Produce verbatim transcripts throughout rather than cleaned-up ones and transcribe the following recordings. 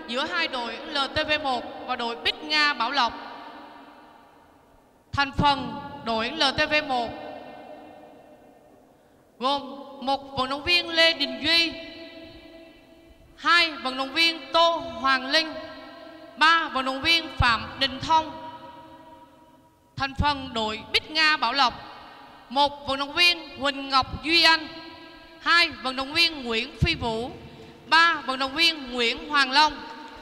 giữa hai đội lờ tê vê một và đội Bích Nga Bảo Lộc. Thành phần đội lờ tê vê một gồm một vận động viên Lê Đình Duy, hai vận động viên Tô Hoàng Linh, ba vận động viên Phạm Đình Thông. Thành phần đội Bích Nga Bảo Lộc: một vận động viên Huỳnh Ngọc Duy Anh, hai vận động viên Nguyễn Phi Vũ, ba vận động viên Nguyễn Hoàng Long.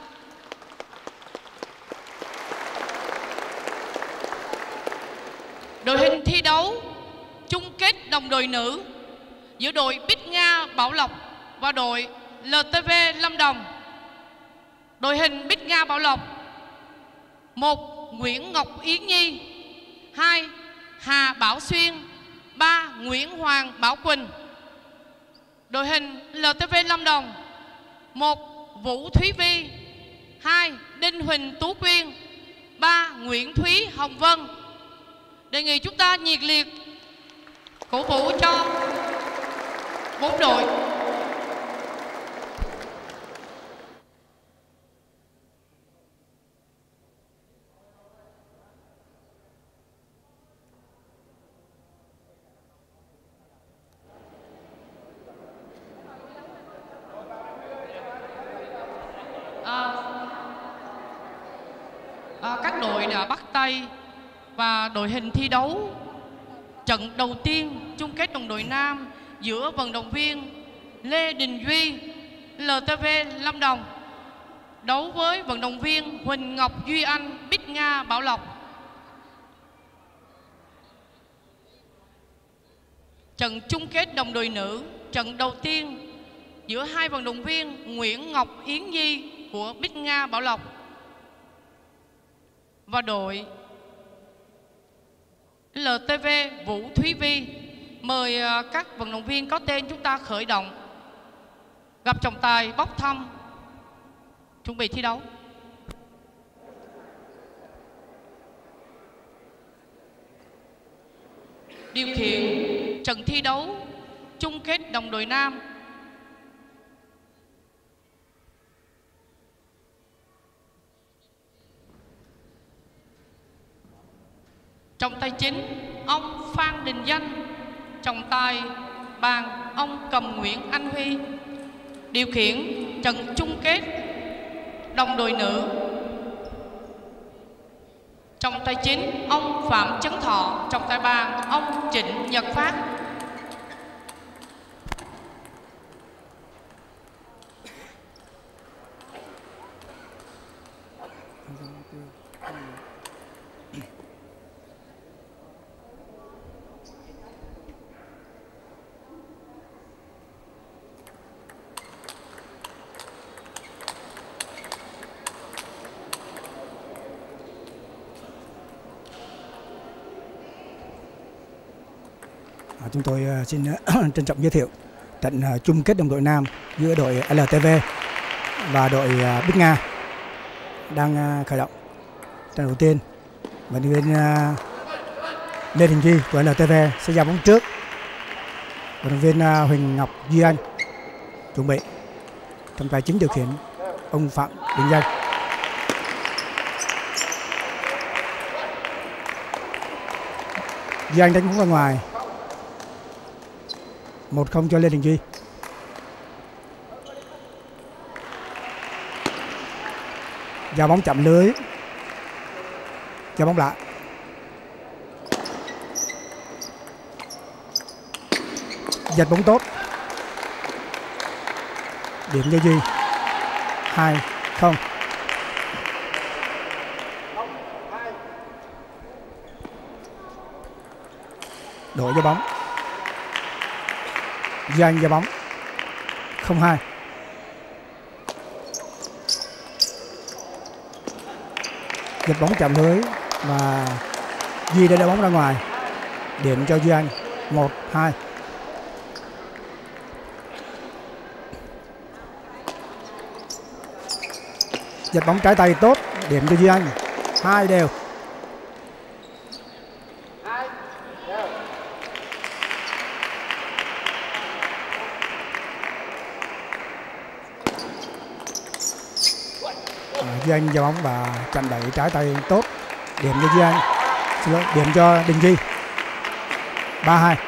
Đội hình thi đấu chung kết đồng đội nữ giữa đội Bích Nga Bảo Lộc và đội lờ tê vê Lâm Đồng. Đội hình Bích Nga Bảo Lộc: một Nguyễn Ngọc Yến Nhi, hai Hà Bảo Xuyên, ba Nguyễn Hoàng Bảo Quỳnh. Đội hình lờ tê vê Lâm Đồng: một Vũ Thúy Vi, hai Đinh Huỳnh Tú Quyên, ba Nguyễn Thúy Hồng Vân. Đề nghị chúng ta nhiệt liệt cổ vũ cho bốn đội. À, à, các đội đã bắt tay và đội hình thi đấu trận đầu tiên chung kết đồng đội nam giữa vận động viên Lê Đình Duy, lờ tê vê Lâm Đồng, đấu với vận động viên Huỳnh Ngọc Duy Anh, Bích Nga Bảo Lộc. Trận chung kết đồng đội nữ trận đầu tiên giữa hai vận động viên Nguyễn Ngọc Yến Nhi của Bích Nga Bảo Lộc và đội lờ tê vê Vũ Thúy Vi. Mời các vận động viên có tên chúng ta khởi động, gặp trọng tài bốc thăm, chuẩn bị thi đấu. Điều khiển trận thi đấu chung kết đồng đội nam trọng tài chính ông Phan Đình Danh, trọng tài bàn ông Cầm Nguyễn Anh Huy. Điều khiển trận chung kết đồng đội nữ trọng tài chính ông Phạm Chấn Thọ, trọng tài bàn ông Trịnh Nhật Phát. Chúng tôi xin trân trọng giới thiệu trận chung kết đồng đội nam giữa đội lờ tê vê và đội Bích Nga đang khởi động. Trận đầu tiên, vận động viên Lê Đình Duy của lờ tê vê sẽ ra bóng trước. Vận động viên Huỳnh Ngọc Duy Anh chuẩn bị. Trọng tài chính điều khiển ông Phạm Đình Danh. Duy Anh đánh bóng ra ngoài. Một không cho Lê Đình Duy. Giao bóng chạm lưới. Giao bóng lại. Giật bóng tốt. Điểm cho Duy. Hai không. Đổi cho bóng. Duy Anh ra bóng. Không hai. Giật bóng chạm lưới và Duy đã đá bóng ra ngoài. Điểm cho Duy Anh. Một hai. Giật bóng trái tay tốt. Điểm cho Duy Anh. Hai đều. À, Duy Anh giao bóng và chặn đẩy trái tay tốt. Điểm cho Duy Anh, xin lỗi, điểm cho Đình Duy. ba hai.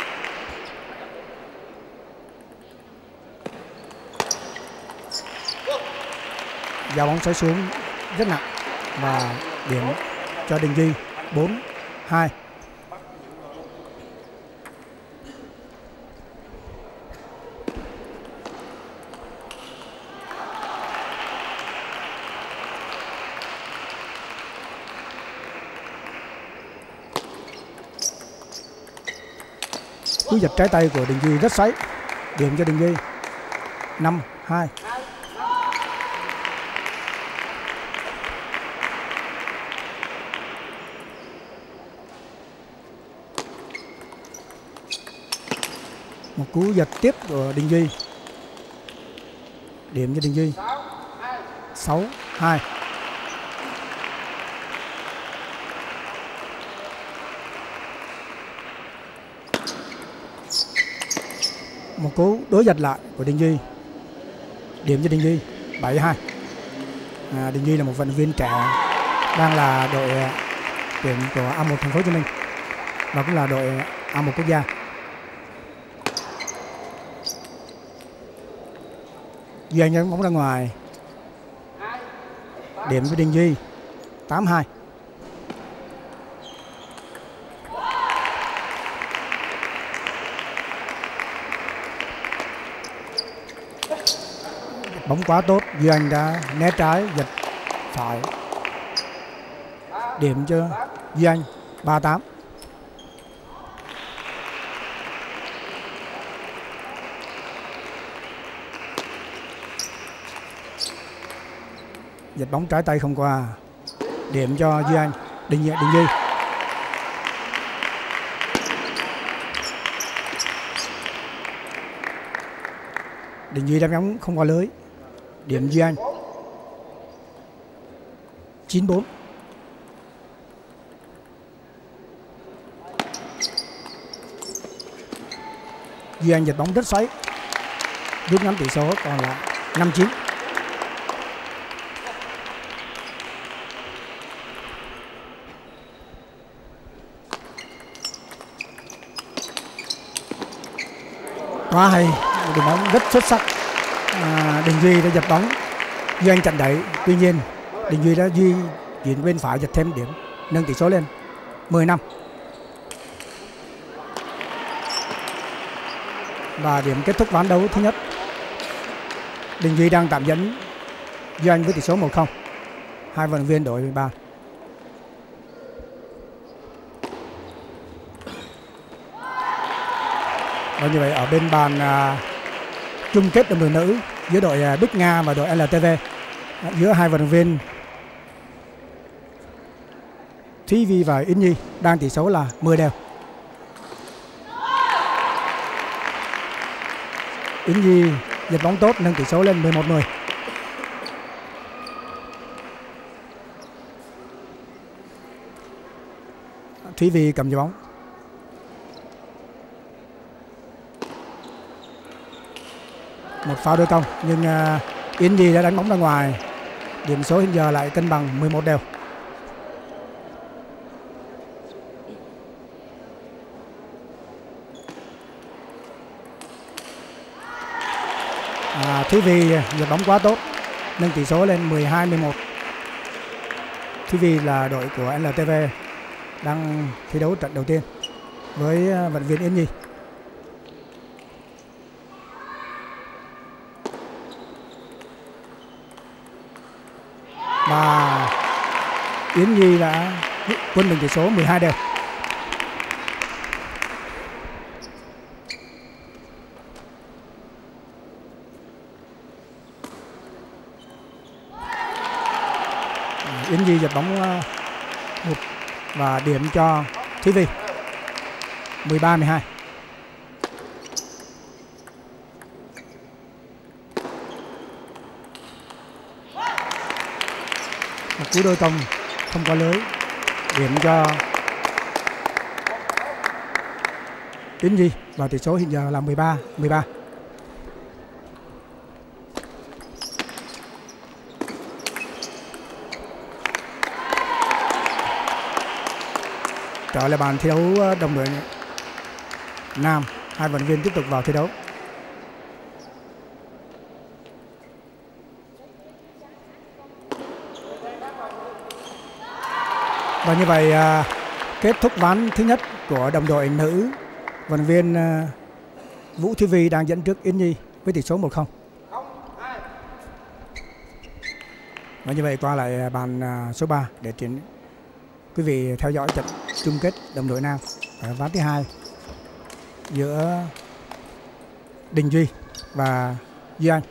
Giao bóng xoáy xuống rất nặng và điểm cho Đình Duy. bốn hai. Cú giật trái tay của Đình Duy rất xoáy. Điểm cho Đình Duy. năm hai. Một cú giật tiếp của Đình Duy. Điểm cho Đình Duy. sáu hai. Một cú đối giật lại của Đình Duy. Điểm cho Đình Duy. bảy hai. À, Đình Duy là một vận động viên trẻ đang là đội tuyển của A một Thành phố Hồ Chí Minh và cũng là đội A một quốc gia. Duy Anh nhấn bóng ra ngoài. Điểm cho Đình Duy. tám hai. Bóng quá tốt, Duy Anh đã né trái, giật phải. Điểm cho Duy Anh. ba tám. Giật bóng trái tay không qua. Điểm cho Duy Anh. Đình, Đình Duy. Đình Duy đá bóng không qua lưới. Điểm Duy Anh. chín bốn. Duy Anh giật bóng rất xoáy, rút ngắn tỷ số còn là năm chín. Quá hay, một đường bóng rất xuất sắc. À, Đình Duy đã giật bóng, Duy Anh chặn đẩy, tuy nhiên Đình Duy đã di chuyển bên phải giật thêm điểm, nâng tỷ số lên mười năm. Và điểm kết thúc ván đấu thứ nhất. Đình Duy đang tạm dẫn Duy Anh với tỷ số một không. Hai vận động viên đội mười ba. Và như vậy ở bên bàn à, chung kết đồng đội nữ giữa đội à, Bích Nga và đội lờ tê vê, à, giữa hai vận động viên Thúy Vi và Yến Nhi đang tỷ số là mười đều. Yến Nhi giật bóng tốt nâng tỷ số lên mười một mười. Thúy Vi cầm trái bóng. Một pha đôi công nhưng uh, Yến Nhi đã đánh bóng ra ngoài. Điểm số hiện giờ lại cân bằng mười một đều. À, Thúy Vi giật bóng quá tốt, nâng tỷ số lên mười hai mười một. Thúy Vi là đội của lờ tê vê đang thi đấu trận đầu tiên với vận động viên Yến Nhi. Và Yến Nhi đã quân bình tỷ số mười hai đều. Yến Nhi giật bóng một và điểm cho Thúy Vi mười ba mười hai. Một cú đôi công không có lưới, điểm cho Yến Nhi và tỷ số hiện giờ là mười ba mười ba. Trở lại bàn thi đấu đồng đội nam, hai vận động viên tiếp tục vào thi đấu. Và như vậy à, kết thúc ván thứ nhất của đồng đội nữ, vận động viên à, Vũ Thúy Vi đang dẫn trước Yến Nhi với tỷ số một không. Và như vậy qua lại bàn à, số ba để chuyển quý vị theo dõi trận chung kết đồng đội nam ở ván thứ hai giữa Đình Duy và Duy Anh.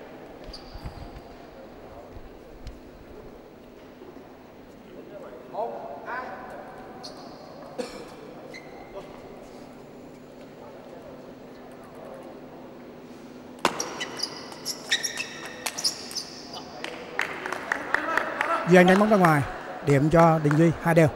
Duy Anh đánh bóng ra ngoài, điểm cho Đình Duy, hai đều.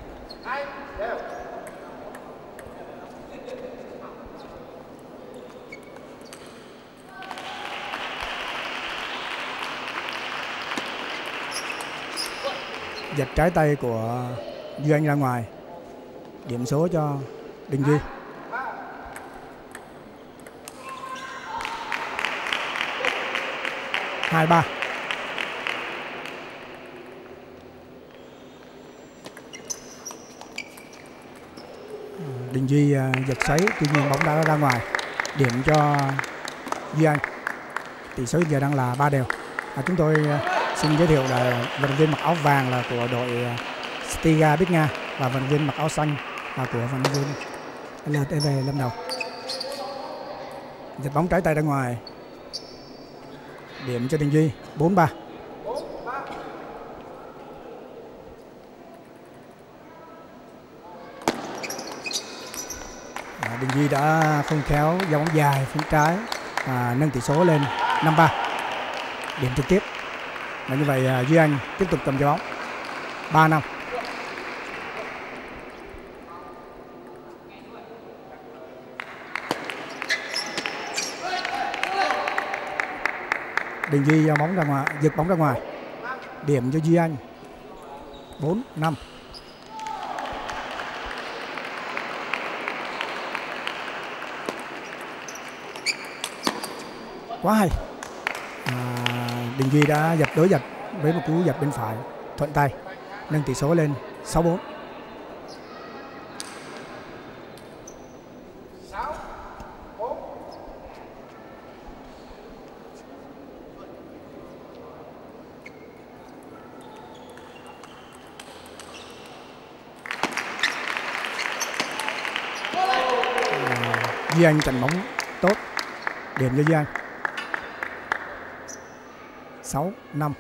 Giật trái tay của Duy Anh ra ngoài, điểm số cho Đình Duy. Hai ba. Đình Duy giật xoáy, tuy nhiên bóng đã ra ngoài, điểm cho Duy Anh. Tỷ số giờ đang là ba đều. À, chúng tôi xin giới thiệu là vận động viên mặc áo vàng là của đội Stiga Bích Nga và vận động viên mặc áo xanh là của vận động viên lờ tê vê Lâm Đồng. Giật bóng trái tay ra ngoài, điểm cho Đình Duy, bốn ba. Đình Duy đã không khéo ra bóng dài phía trái và nâng tỷ số lên năm ba, điểm trực tiếp. Và như vậy Duy Anh tiếp tục cầm trái bóng, ba năm. Đình Duy ra bóng ra ngoài, giật bóng ra ngoài, điểm cho Duy Anh, bốn năm. Quá hay. À, Đình Duy đã giật đối giật với một cú giật bên phải thuận tay, nâng tỷ số lên sáu bốn. À, Duy Anh chặn bóng tốt, điểm cho Duy Anh, sáu năm.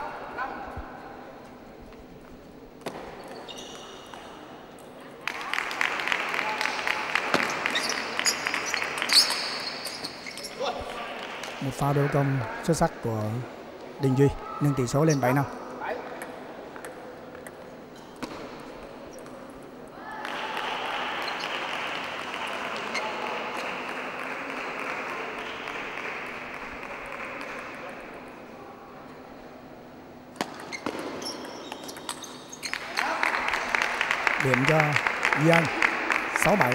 Một pha đối công xuất sắc của Đình Duy, nâng tỷ số lên bảy năm. Điểm cho Duy Anh, sáu bảy.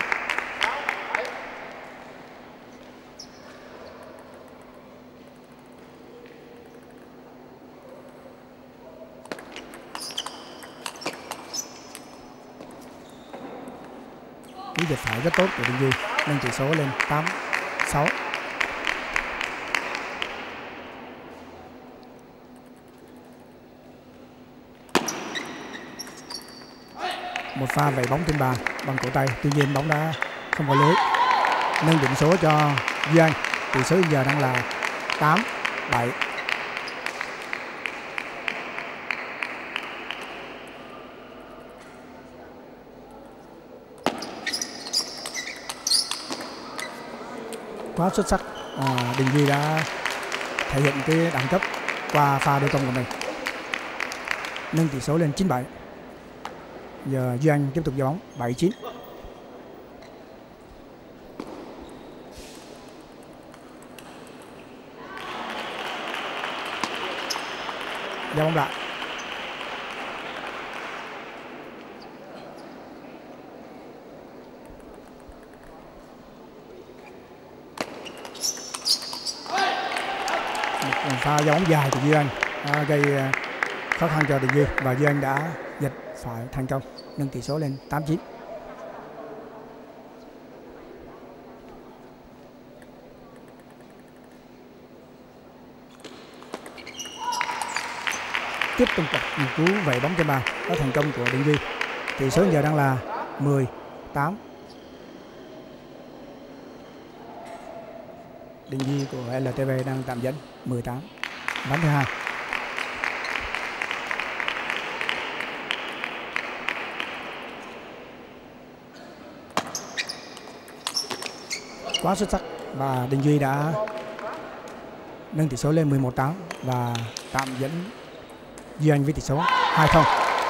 Cú giật phải rất tốt của Đình Duy, nâng tỷ số lên tám sáu. Một pha vẩy bóng trên bàn bằng cổ tay, tuy nhiên bóng đã không vào lưới, nâng điểm số cho Duy Anh. Tỷ số hiện giờ đang là tám bảy. Quá xuất sắc. À, Đình Duy đã thể hiện cái đẳng cấp qua pha đối công của mình, nâng tỷ số lên chín bảy. Giờ Duy Anh tiếp tục giao bóng, bảy chín. Giao bóng lại. pha bóng dài của Duy Anh à, gây khó khăn cho Đình Duy và Duy Anh đã giật phải thành công, nâng tỷ số lên tám chín. Tiếp tục một cú vẩy bóng trên bàn có thành công của Đình Duy. Tỷ số giờ đang là mười tám. Đình Duy của lờ tê vê đang tạm dẫn mười tám. Ván thứ hai. Quá xuất sắc và Đình Duy đã nâng tỷ số lên mười một tám và tạm dẫn Duy Anh với tỷ số hai không.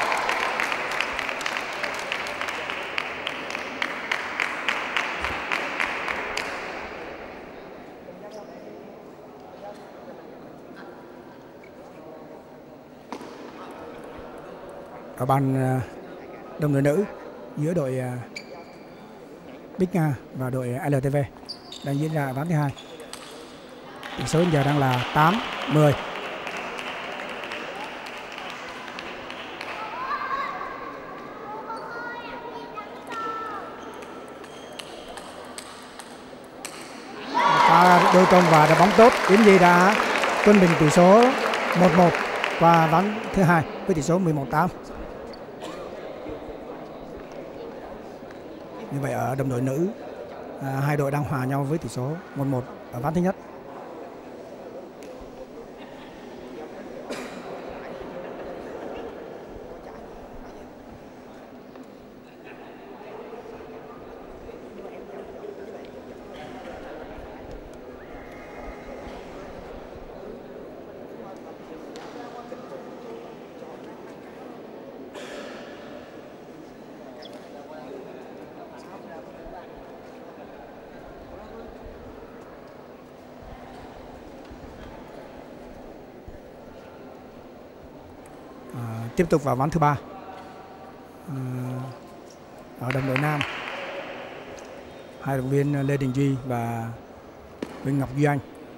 Ở bàn đồng đội nữ giữa đội Bích Nga và đội lờ tê vê đang diễn ra ván thứ hai. Tỷ số giờ đang là tám mười. Pha đôi công và đá bóng tốt, Yến Nhi đã quân bình tỷ số một một qua ván thứ hai với tỷ số mười một tám. Như vậy ở đồng đội nữ à, hai đội đang hòa nhau với tỷ số một một ở ván thứ nhất. Tiếp tục vào ván thứ ba à, ở đồng đội nam, hai động viên Lê Đình Duy và Vinh Ngọc Duy Anh.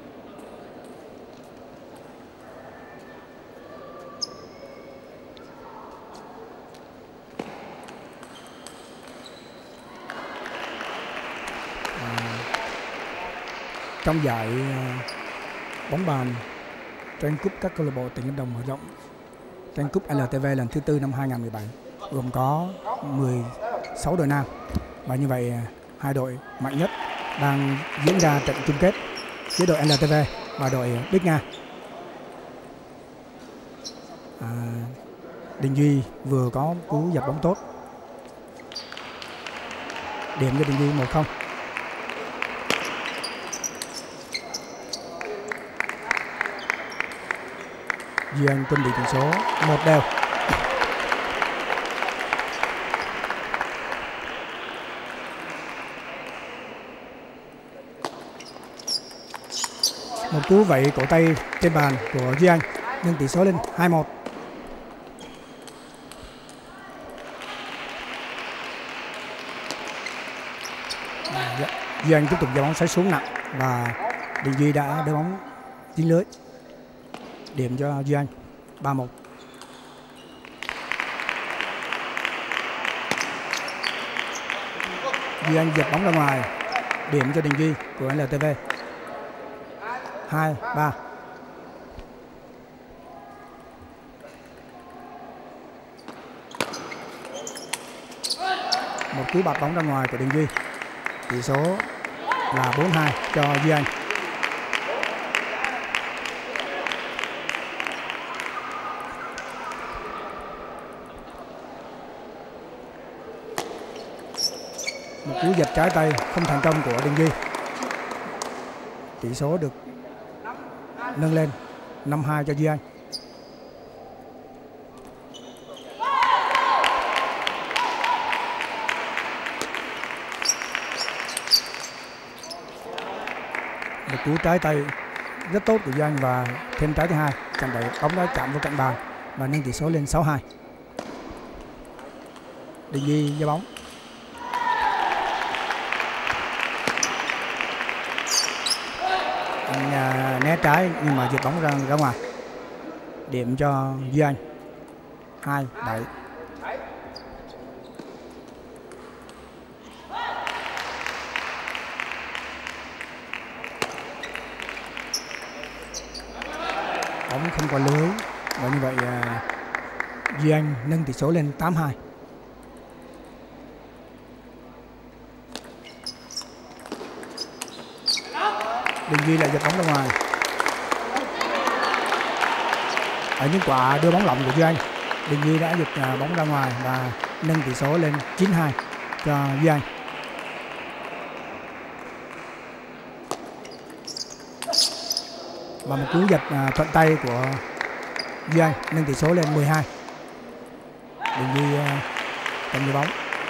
À, trong giải bóng bàn tranh cúp các câu lạc bộ tỉnh Lâm Đồng mở rộng, tranh cúp lờ tê vê lần thứ tư năm hai không một bảy, gồm có mười sáu đội nam và như vậy hai đội mạnh nhất đang diễn ra trận chung kết giữa đội lờ tê vê và đội Bích Nga. À, Đình Duy vừa có cú dập bóng tốt, điểm cho Đình Duy một không. Duy Anh quân bị tỷ số một đều. Một cú vẩy cổ tay trên bàn của Duy Anh nâng tỷ số lên hai một. Duy Anh tiếp tục giao bóng xoáy xuống nặng và Đình Duy đã đá bóng dính lưới, điểm cho Duy Anh ba một. Duy Anh giật bóng ra ngoài, điểm cho Đình Duy của lờ tê vê hai ba. Một cú bạt bóng ra ngoài của Đình Duy, tỷ số là bốn hai cho Duy Anh. Một cú giật trái tay không thành công của Đình Duy, tỷ số được nâng lên năm hai cho Duy Anh. Một cú trái tay rất tốt của Duy Anh và thêm trái thứ hai, chẳng đẩy bóng đã chạm vào cạnh bàn và nâng tỷ số lên sáu hai. Đình Duy giao bóng, anh à, né trái nhưng mà giật bóng ra ra ngoài. Điểm cho Duy Anh hai bảy. Bóng không qua lưới và như vậy à, Duy Anh nâng tỷ số lên tám hai. Đình Duy lại giật bóng ra ngoài. Ở những quả đưa bóng lỏng của Duy Anh, Đình Duy đã giật à, bóng ra ngoài và nâng tỷ số lên chín hai cho Duy Anh. Và một cú giật à, thuận tay của Duy Anh nâng tỷ số lên mười hai. Đình Duy à, cầm bóng.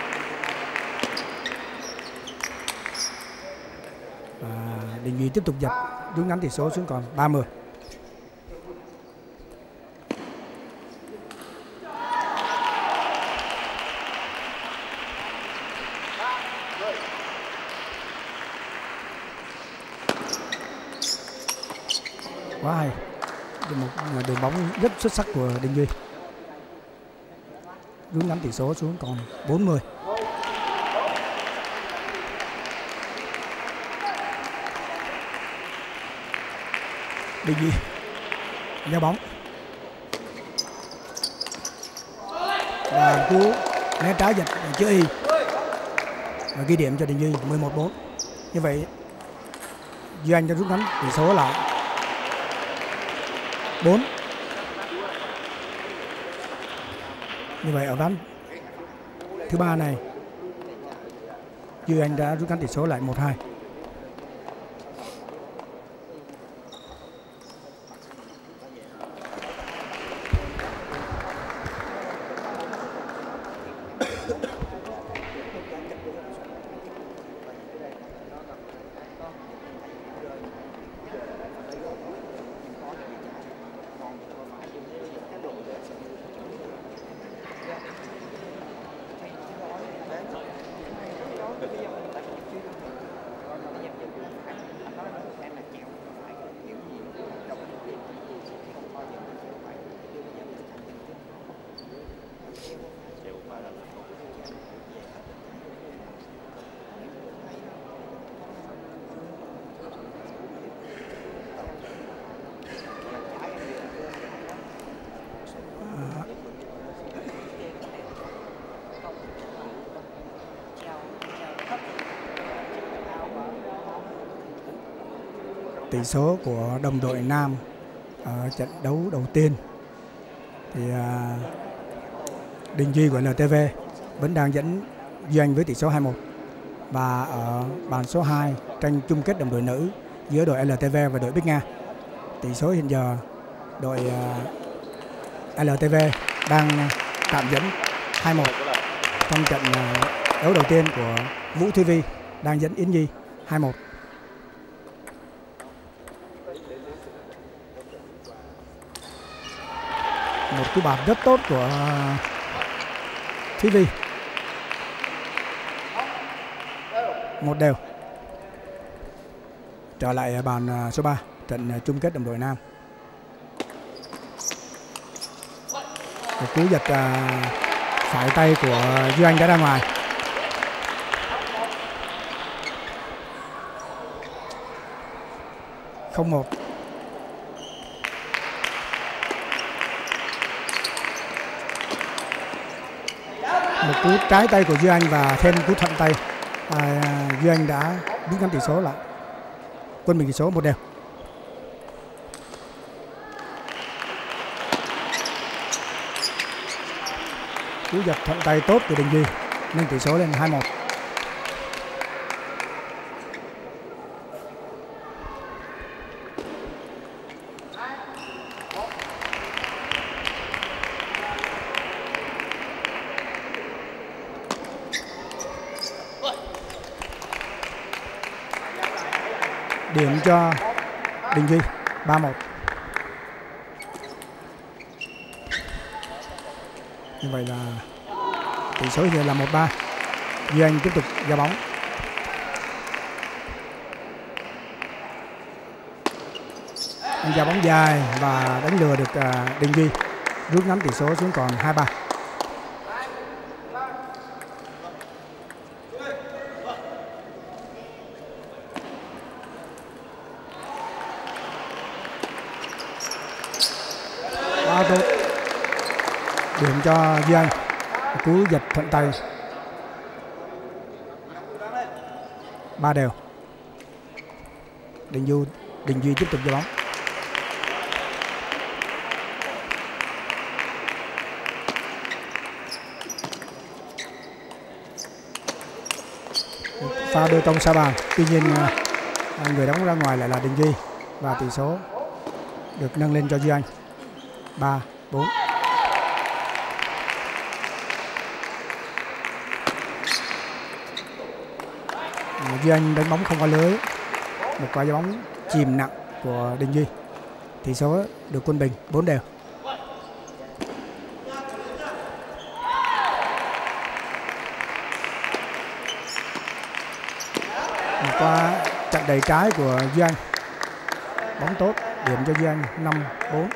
Và Đình Duy tiếp tục giật rút ngắn tỷ số xuống còn ba mươi. Quá hay, một đường bóng rất xuất sắc của Đình Duy, rút ngắn tỷ số xuống còn bốn mươi. Đình Duy giao bóng và cú né trái giật chữ Y và ghi điểm cho Đình Duy mười một bốn. Như vậy Duy Anh đã rút ngắn tỷ số lại bốn. Như vậy ở ván thứ ba này Duy Anh đã rút ngắn tỷ số lại một hai. Tỷ số của đồng đội nam ở trận đấu đầu tiên thì à, Đình Duy của en lờ tê vê vẫn đang dẫn Duy Anh với tỷ số hai một. Và ở bàn số hai tranh chung kết đồng đội nữ giữa đội en lờ tê vê và đội Bích Nga, tỷ số hiện giờ đội à, en lờ tê vê đang tạm dẫn hai một trong trận à, đấu đầu tiên của Vũ Thúy Vi đang dẫn Yến Nhi hai một. Một cú bạt rất tốt của Thúy Vi. Một đều. Trở lại bàn số ba, trận chung kết đồng đội nam. Một cú giật phải tay của Duy Anh đã ra ngoài. Không một. Một cú trái tay của Duy Anh và thêm cú thuận tay, à, Duy Anh đã rút ngắn tỷ số lại, quân bình tỷ số một đều. Cú giật thuận tay tốt của Đình Duy nâng tỷ số lên hai một. Điểm cho Đình Duy ba một. Như vậy là tỷ số hiện là một ba. Duy Anh tiếp tục giao bóng. Anh ra bóng dài và đánh lừa được uh, Đình Duy, rút ngắn tỷ số xuống còn hai ba. Quá tốt, điểm cho Duy Anh, cú giật thuận tay. Ba đều. Đình Du Đình Duy tiếp tục ra bóng. Pha đôi công sa bàn, tuy nhiên người đóng ra ngoài lại là Đình Duy và tỷ số được nâng lên cho Duy Anh ba bốn. Duy Anh đánh bóng không qua lưới, một quả bóng chìm nặng của Đình Duy, tỷ số được quân bình bốn đều. Một quả chặn đầy trái của Duy Anh, bóng tốt, điểm cho Duy Anh năm bốn.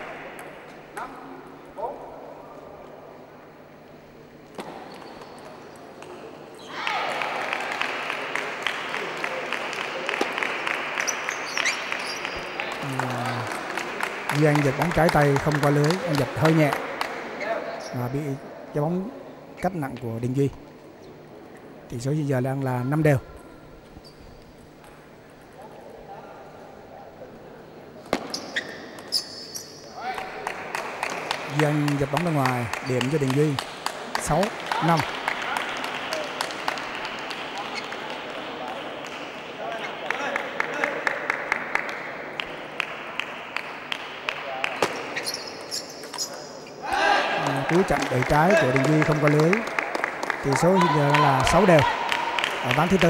Duy Anh giật bóng trái tay không qua lưới, anh giật hơi nhẹ và bị cái bóng cắt nặng của Đình Duy. Tỷ số hiện giờ đang là năm đều. Duy Anh giật bóng ra ngoài, điểm cho Đình Duy sáu năm. Cú chặn đẩy trái của Đình Duy không qua lưới, tỷ số hiện giờ là sáu đều ở ván thứ tư.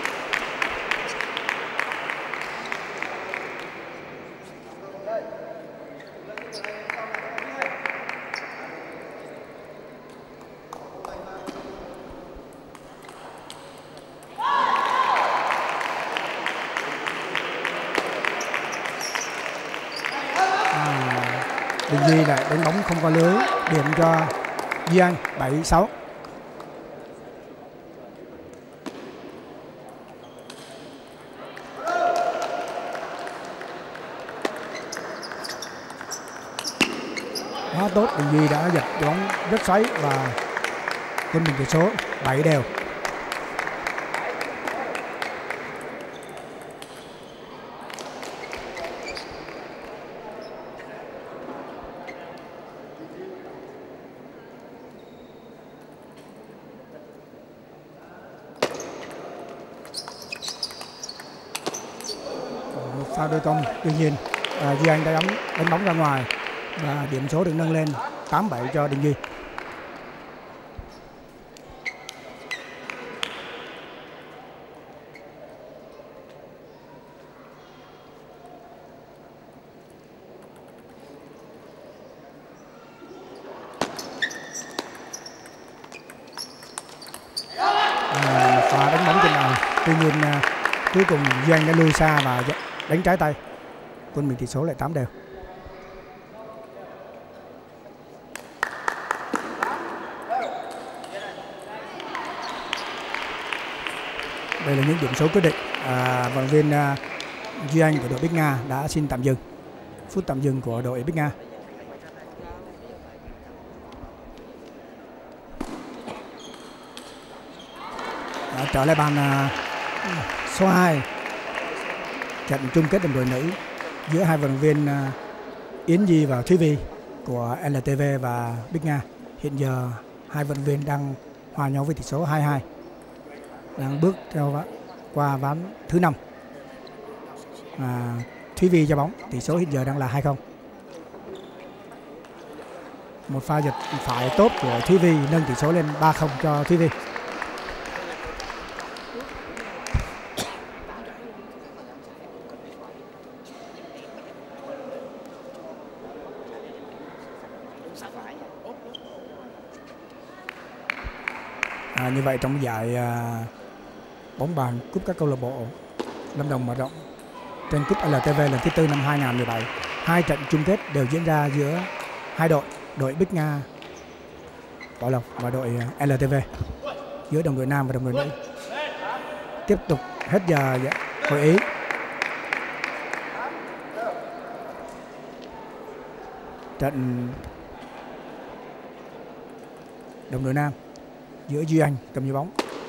Đình Duy lại đánh bóng không qua lưới, điểm cho Duy Anh bảy sáu. Quá tốt, Đình Duy đã giật bóng rất xoáy và quân bình tỷ số bảy đều. Pha đôi công, tuy nhiên à, Duy Anh đã đánh, đánh bóng ra ngoài và điểm số được nâng lên tám bảy cho Đình Duy. À, pha đánh bóng trên nào, tuy nhiên à, cuối cùng Duy Anh đã lui xa và đánh trái tay, quân bình tỷ số lại tám đều. Đây là những điểm số quyết định. À, vận động viên à, Duy Anh của đội Bích Nga đã xin tạm dừng, phút tạm dừng của đội Bích Nga. Đã trở lại bàn à, số hai, trận chung kết đồng đội nữ giữa hai vận động viên uh, Yến Nhi và Thúy Vi của lờ tê vê và Bích Nga. Hiện giờ hai vận động viên đang hòa nhau với tỷ số hai hai, đang bước theo qua ván thứ năm. À, Thúy Vi ra bóng, tỷ số hiện giờ đang là hai không. Một pha giật phải tốt của Thúy Vi nâng tỷ số lên ba không cho Thúy Vi. À, như vậy trong giải à, bóng bàn cúp các câu lạc bộ Lâm Đồng mở rộng trên cúp lờ tê vê lần thứ tư năm hai không một bảy. Hai trận chung kết đều diễn ra giữa hai đội, đội Bích Nga Bảo Lộc và đội lờ tê vê, giữa đồng đội nam và đồng đội nữ. Tiếp tục hết giờ hội ý. Trận đồng đội nam giữa Duy Anh cầm giữ bóng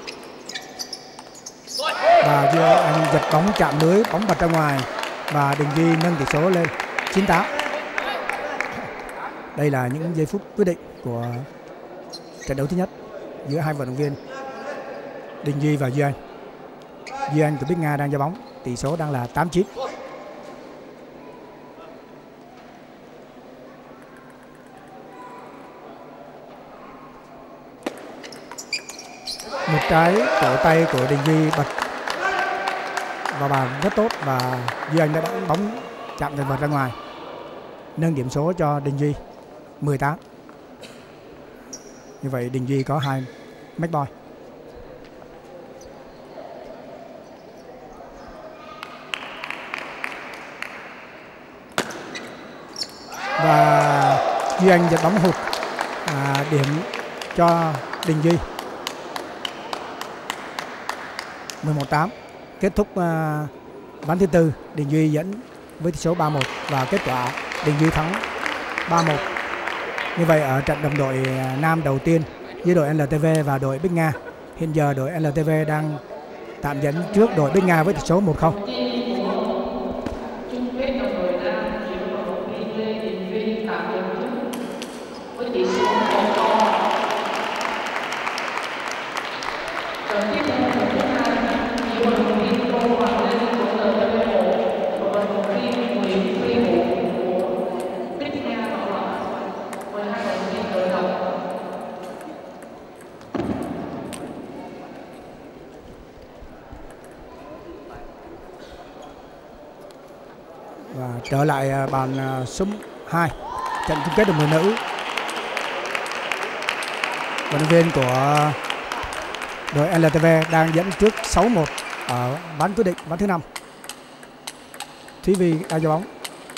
và Duy Anh giật bóng chạm lưới, bóng bật ra ngoài và Đình Duy nâng tỷ số lên chín tám. Đây là những giây phút quyết định của trận đấu thứ nhất giữa hai vận động viên Đình Duy và Duy Anh. Duy Anh của Bích Nga đang ra bóng, tỷ số đang là tám chín. Một trái cổ tay của Đình Duy bật vào bàn rất tốt và Duy Anh đã đánh bóng chạm gần vật ra ngoài, nâng điểm số cho Đình Duy mười tám. Như vậy Đình Duy có hai match point. Và Duy Anh giật bóng hụt, à, điểm cho Đình Duy mười một tám. Kết thúc uh, ván thứ tư, Đình Duy dẫn với tỷ số ba một và kết quả Đình Duy thắng ba một. Như vậy ở trận đồng đội nam đầu tiên giữa đội lờ tê vê và đội Bích Nga, hiện giờ đội lờ tê vê đang tạm dẫn trước đội Bích Nga với tỷ số một không. Và trở lại bàn số hai, trận chung kết đồng đội nữ. Vận động viên của đội lờ tê vê đang dẫn trước sáu một ở ván quyết định, ván thứ năm. Thúy Vi đang ra bóng,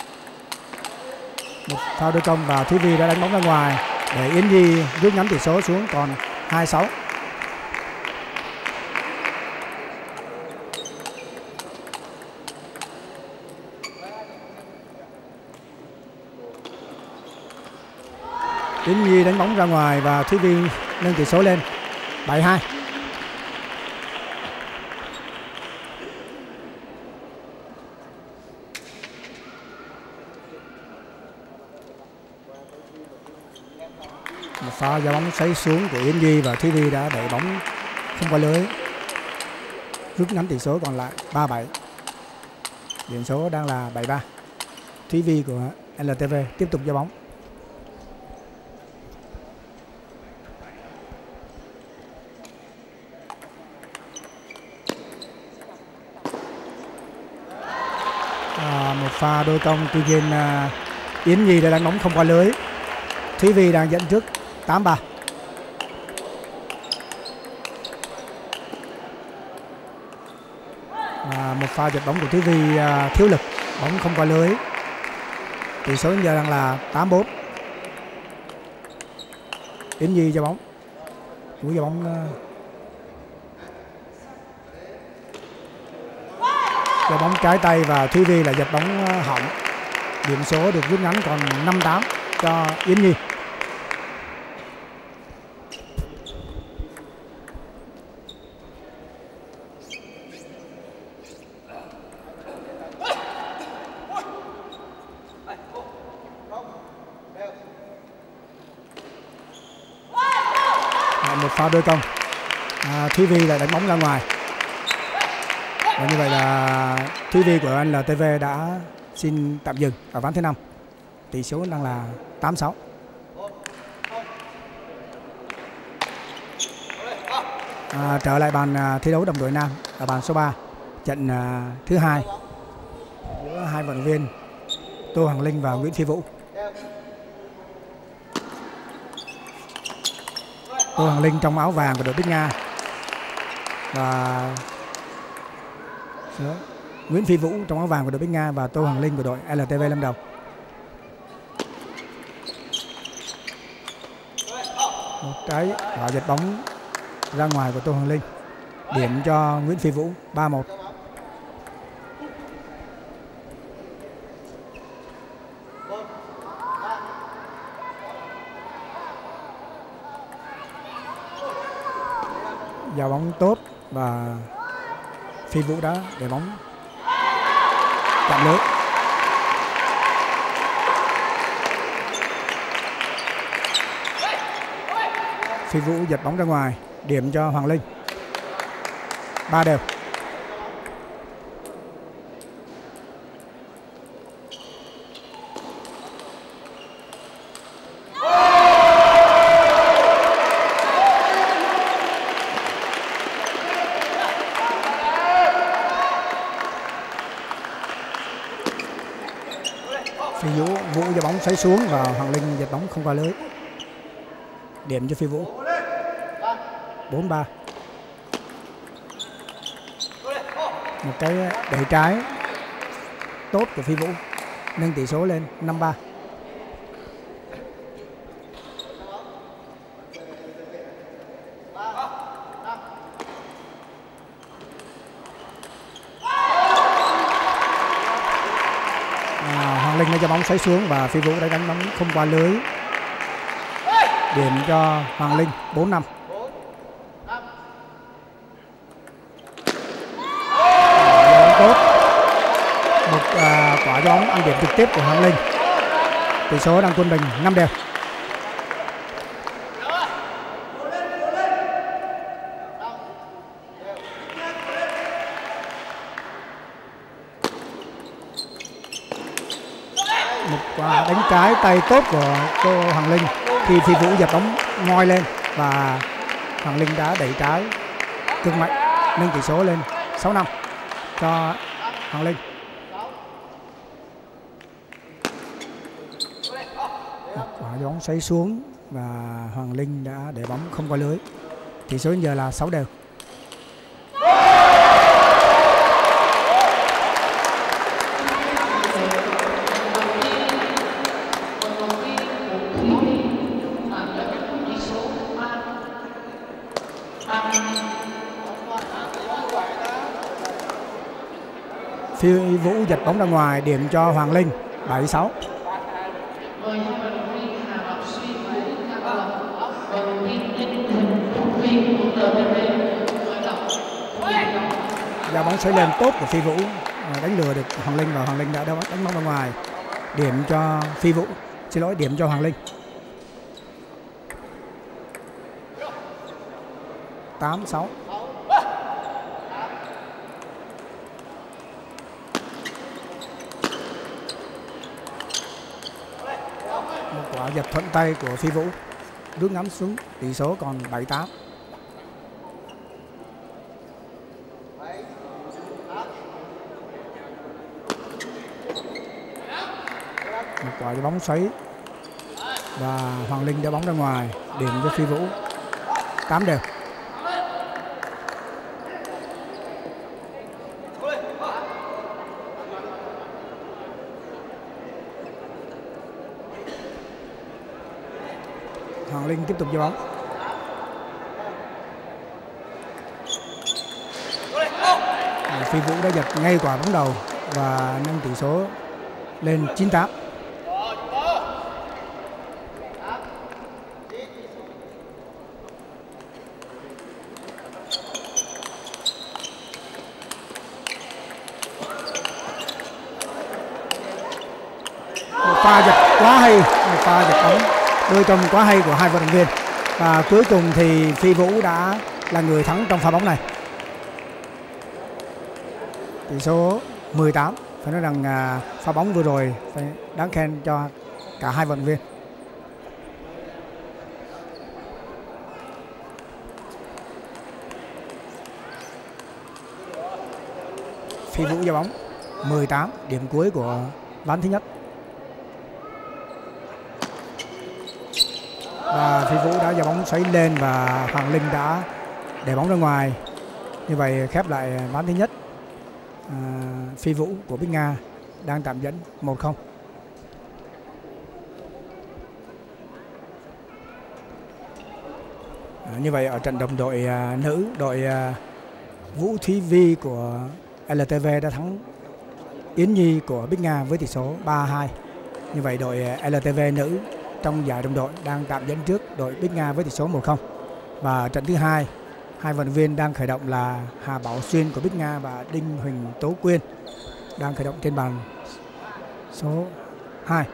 một pha đôi công và Thúy Vi đã đánh bóng ra ngoài để Yến Nhi rút ngắn tỷ số xuống còn hai sáu. Yến Nhi đánh bóng ra ngoài và Thúy Vi nâng tỷ số lên bảy hai. Một pha ra bóng xoáy xuống của Yến Nhi và Thúy Vi đã đẩy bóng không qua lưới, rút ngắn tỷ số còn lại ba bảy. Điểm số đang là bảy ba. Thúy Vi của lờ tê vê tiếp tục ra bóng. À, một pha đôi công, tuy nhiên à, Yến Nhi đã đánh bóng không qua lưới. Thúy Vi đang dẫn trước tám ba. À, một pha giật bóng của Thúy Vi à, thiếu lực, bóng không qua lưới. Tỷ số giờ đang là tám bốn. Yến Nhi ra bóng, cú ra bóng uh, ra bóng trái tay và Thúy Vi là giật bóng uh, hỏng. Điểm số được rút ngắn còn năm tám cho Yến Nhi. Một pha đôi công, à, Thúy Vi lại đánh bóng ra ngoài và như vậy là Thúy Vi của lờ tê vê đã xin tạm dừng ở ván thứ năm. Tỷ số đang là tám sáu. À, trở lại bàn à, thi đấu đồng đội nam ở bàn số ba, trận à, thứ hai giữa hai vận động viên Tô Hoàng Linh và Nguyễn Phi Vũ. Tô Hoàng Linh trong áo vàng của đội Bích Nga và Nguyễn Phi Vũ trong áo vàng của đội Bích Nga và Tô Hoàng Linh của đội lờ tê vê Lâm Đồng. Một cái quả giật bóng ra ngoài của Tô Hoàng Linh, điểm cho Nguyễn Phi Vũ ba một. Giao bóng tốt và Phi Vũ đã để bóng chạm lưới. Phi Vũ giật bóng ra ngoài, điểm cho Hoàng Linh. Ba đều. Phi Vũ Vũ giật bóng xoáy xuống và Hoàng Linh giật bóng không qua lưới, điểm cho Phi Vũ. Bốn ba. Một cái đẩy trái tốt của Phi Vũ nâng tỷ số lên năm ba. Hoàng Linh đã cho bóng xoáy xuống và Phi Vũ đã đánh bóng không qua lưới, điểm cho Hoàng Linh bốn năm. Tốt, một à, quả bóng ăn điểm trực tiếp của Hoàng Linh. Tỷ số đang quân bình năm đều. Một quả đánh trái tay tốt của Tô Hoàng Linh khi Phi Vũ giật bóng ngoi lên và Hoàng Linh đã đẩy trái cực mạnh nâng tỷ số lên sáu năm cho Hoàng Linh. Một quả bóng xoáy xuống và Hoàng Linh đã để bóng không qua lưới. Tỷ số giờ là sáu đều. Phi Vũ giật bóng ra ngoài, điểm cho Hoàng Linh bảy sáu. Giao bóng xoáy lên tốt của Phi Vũ, đánh lừa được Hoàng Linh và Hoàng Linh đã đánh bóng ra ngoài, điểm cho Phi Vũ, xin lỗi, điểm cho Hoàng Linh. tám sáu. Một quả giật thuận tay của Phi Vũ rút ngắn xuống, tỷ số còn bảy tám. Một quả bóng xoáy và Hoàng Linh đá bóng ra ngoài, điểm cho Phi Vũ tám đều. Hoàng Linh tiếp tục chơi bóng. Phi Vũ đã giật ngay quả bóng đầu và nâng tỷ số lên chín tám. Một pha giật quá hay, một pha giật bóng đôi công quá hay của hai vận động viên và cuối cùng thì Phi Vũ đã là người thắng trong pha bóng này. Tỷ số mười tám. Phải nói rằng à, pha bóng vừa rồi phải đáng khen cho cả hai vận động viên. Phi Vũ giao bóng mười tám, điểm cuối của ván thứ nhất. Và Phi Vũ đã giao bóng xoáy lên và Hoàng Linh đã để bóng ra ngoài. Như vậy khép lại ván thứ nhất. à, Phi Vũ của Bích Nga đang tạm dẫn một không. À, như vậy ở trận đồng đội à, nữ, đội à, Vũ Thúy Vi của lờ tê vê đã thắng Yến Nhi của Bích Nga với tỷ số ba hai. Như vậy đội lờ tê vê nữ trong giải đồng đội đang tạm dẫn trước đội Bích Nga với tỷ số một không. Và trận thứ hai, hai vận động viên đang khởi động là Hà Bảo Xuyên của Bích Nga và Đinh Huỳnh Tố Quyên đang khởi động trên bàn số hai.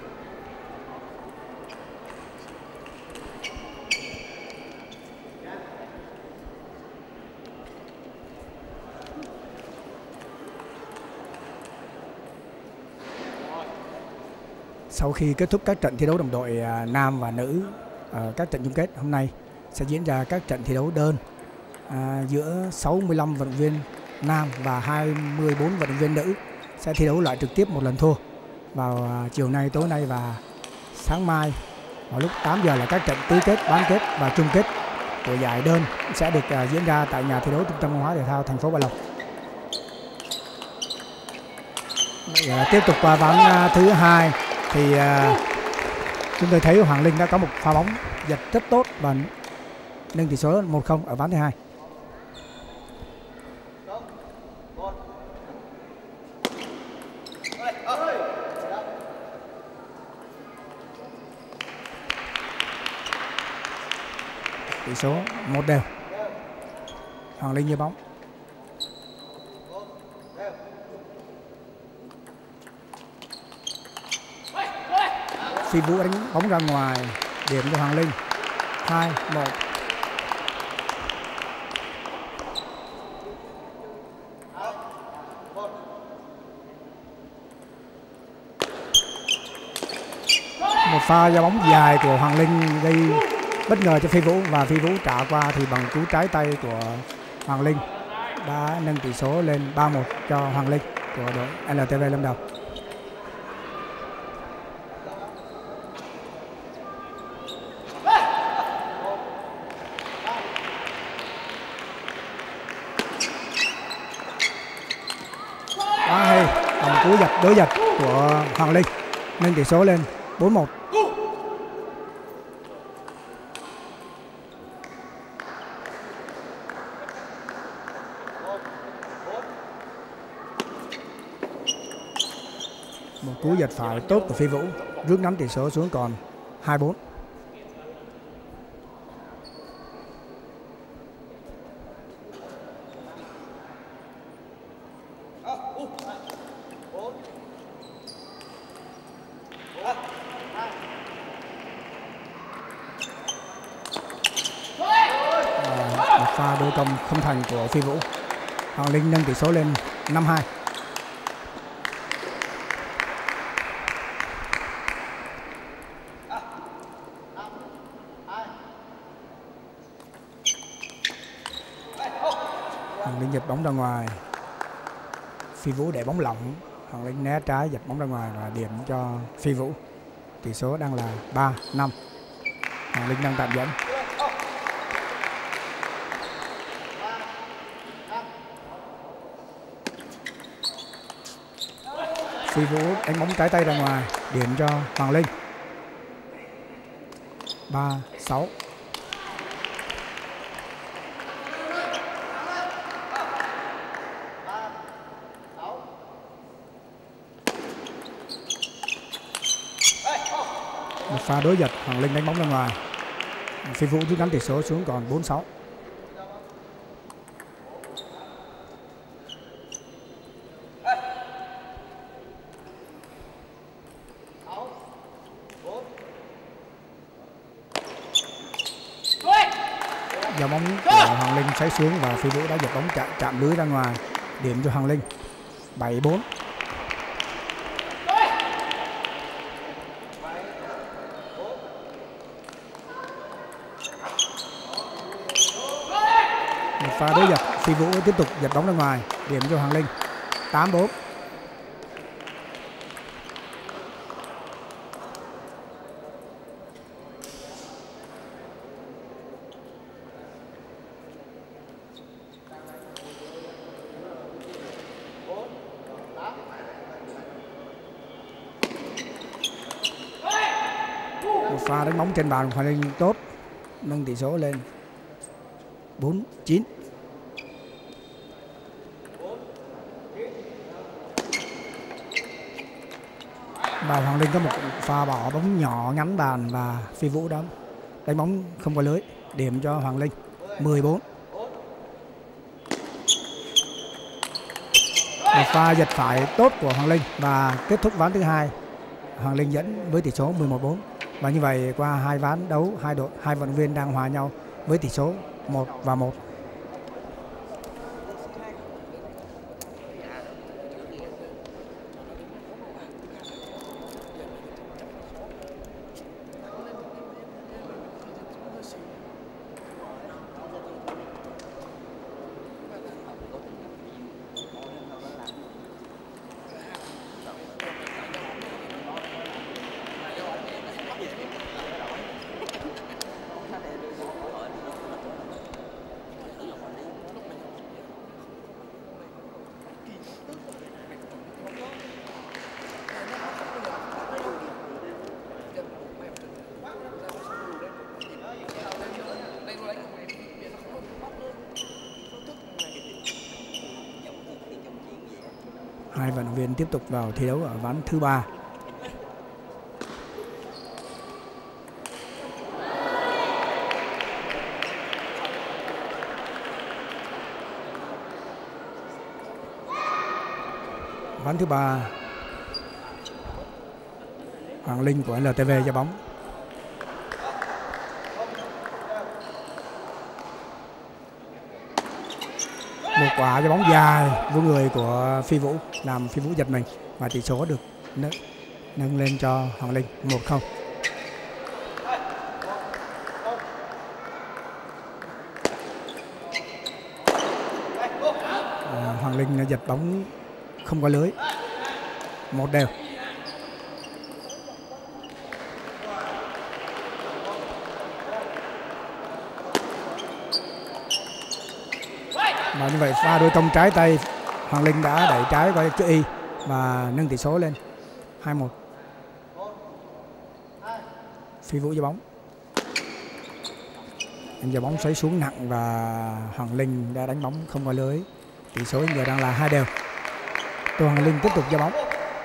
Sau khi kết thúc các trận thi đấu đồng đội nam và nữ ở các trận chung kết, hôm nay sẽ diễn ra các trận thi đấu đơn à, giữa sáu mươi lăm vận động viên nam và hai mươi bốn vận động viên nữ sẽ thi đấu lại trực tiếp một lần thua vào à, chiều nay, tối nay và sáng mai vào lúc tám giờ là các trận tứ kết, bán kết và chung kết của giải đơn sẽ được à, diễn ra tại nhà thi đấu Trung tâm Văn hóa Thể thao thành phố Bảo Lộc. À, tiếp tục qua ván à, thứ hai thì à, chúng tôi thấy Hoàng Linh đã có một pha bóng giật rất tốt và nâng tỷ số một không ở ván thứ hai. Tỷ số một đều. Hoàng Linh như bóng. Phi Vũ đánh bóng ra ngoài, điểm cho Hoàng Linh. hai một. Một pha ra bóng dài của Hoàng Linh gây bất ngờ cho Phi Vũ và Phi Vũ trả qua thì bằng cú trái tay của Hoàng Linh đã nâng tỷ số lên ba một cho Hoàng Linh của đội lờ tê vê Lâm Đồng. Quá hay, bằng cú giật đối giật của Hoàng Linh nâng tỷ số lên bốn một. Một cú giật phải tốt của Phi Vũ rút ngắn tỷ số xuống còn hai bốn. Một pha đôi công không thành của Phi Vũ. Hoàng Linh nâng tỷ số lên năm hai. Hoàng Linh giật bóng ra ngoài, Phi Vũ để bóng lỏng, Hoàng Linh né trái giật bóng ra ngoài và điểm cho Phi Vũ. Tỷ số đang là ba năm. Hoàng Linh đang tạm dẫn. Phi Vũ đánh bóng trái tay ra ngoài, điểm cho Hoàng Linh. ba sáu. Một pha đối giật, Hoàng Linh đánh bóng ra ngoài. Phi Vũ rút ngắn tỷ số xuống còn bốn sáu. Giờ bóng của Hoàng Linh xoáy xuống và Phi Vũ đã giật bóng chạm, chạm lưới ra ngoài, điểm cho Hoàng Linh. bảy bốn. Một pha đối giật, Phi Vũ tiếp tục giật bóng ra ngoài, điểm cho Hoàng Linh. tám bốn. pha đánh bóng trên bàn của Hoàng Linh tốt, nâng tỷ số lên bốn chín. Và Hoàng Linh có một pha bỏ bóng nhỏ ngắn bàn và Phi Vũ đó đánh bóng không có lưới, điểm cho Hoàng Linh mười bốn. Một pha giật phải tốt của Hoàng Linh và kết thúc ván thứ hai, Hoàng Linh dẫn với tỷ số mười một bốn. Và như vậy qua hai ván đấu, hai đội hai vận động viên đang hòa nhau với tỷ số một và một. Hai vận động viên tiếp tục vào thi đấu ở ván thứ ba. Ván thứ ba, Hoàng Linh của lờ tê vê ra bóng. Một quả ra bóng dài vô người của Phi Vũ làm Phi Vũ giật mình và tỷ số được nâng, nâng lên cho Hoàng Linh một không. À, Hoàng Linh đã giật bóng không có lưới, một đều. Và như vậy pha đôi công trái tay, Hoàng Linh đã đẩy trái qua chữ Y và nâng tỷ số lên hai một. Phi Vũ ra bóng. Giờ bóng xoáy xuống nặng và Hoàng Linh đã đánh bóng không qua lưới. Tỷ số giờ đang là hai đều. Tô Hoàng Linh tiếp tục ra bóng.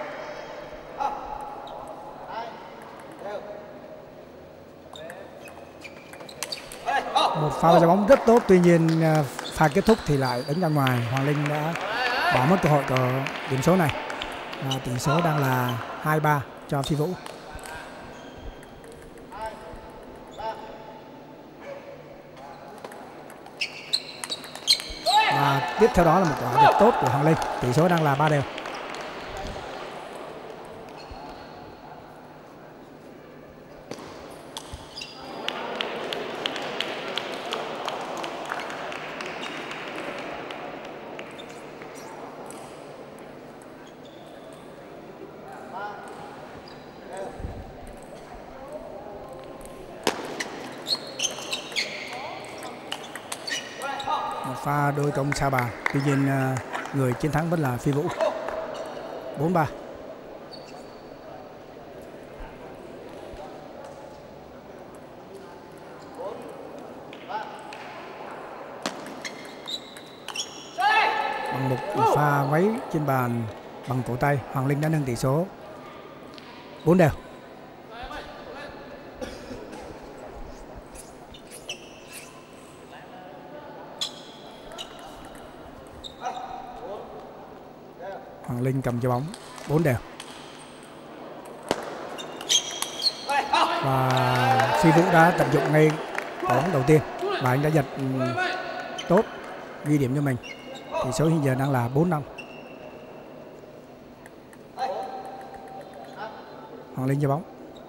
Một pha ra bóng rất tốt, tuy nhiên pha kết thúc thì lại đánh ra ngoài. Hoàng Linh đã bỏ mất cơ hội của điểm số này. Và tỷ số đang là hai ba cho Phi Vũ. Và tiếp theo đó là một quả giật tốt của Hoàng Linh. Tỷ số đang là ba đều. Pha đôi công sa bàn, tuy nhiên người chiến thắng vẫn là Phi Vũ. Bốn ba. Bằng một pha váy trên bàn bằng cổ tay, Hoàng Linh đã nâng tỷ số bốn đều. Hoàng Linh cầm trái bóng bốn đều. Và Phi Vũ đã tận dụng ngay quả bóng đầu tiên và anh đã giật tốt, ghi điểm cho mình. Tỷ số hiện giờ đang là bốn năm. Hoàng Linh ra bóng.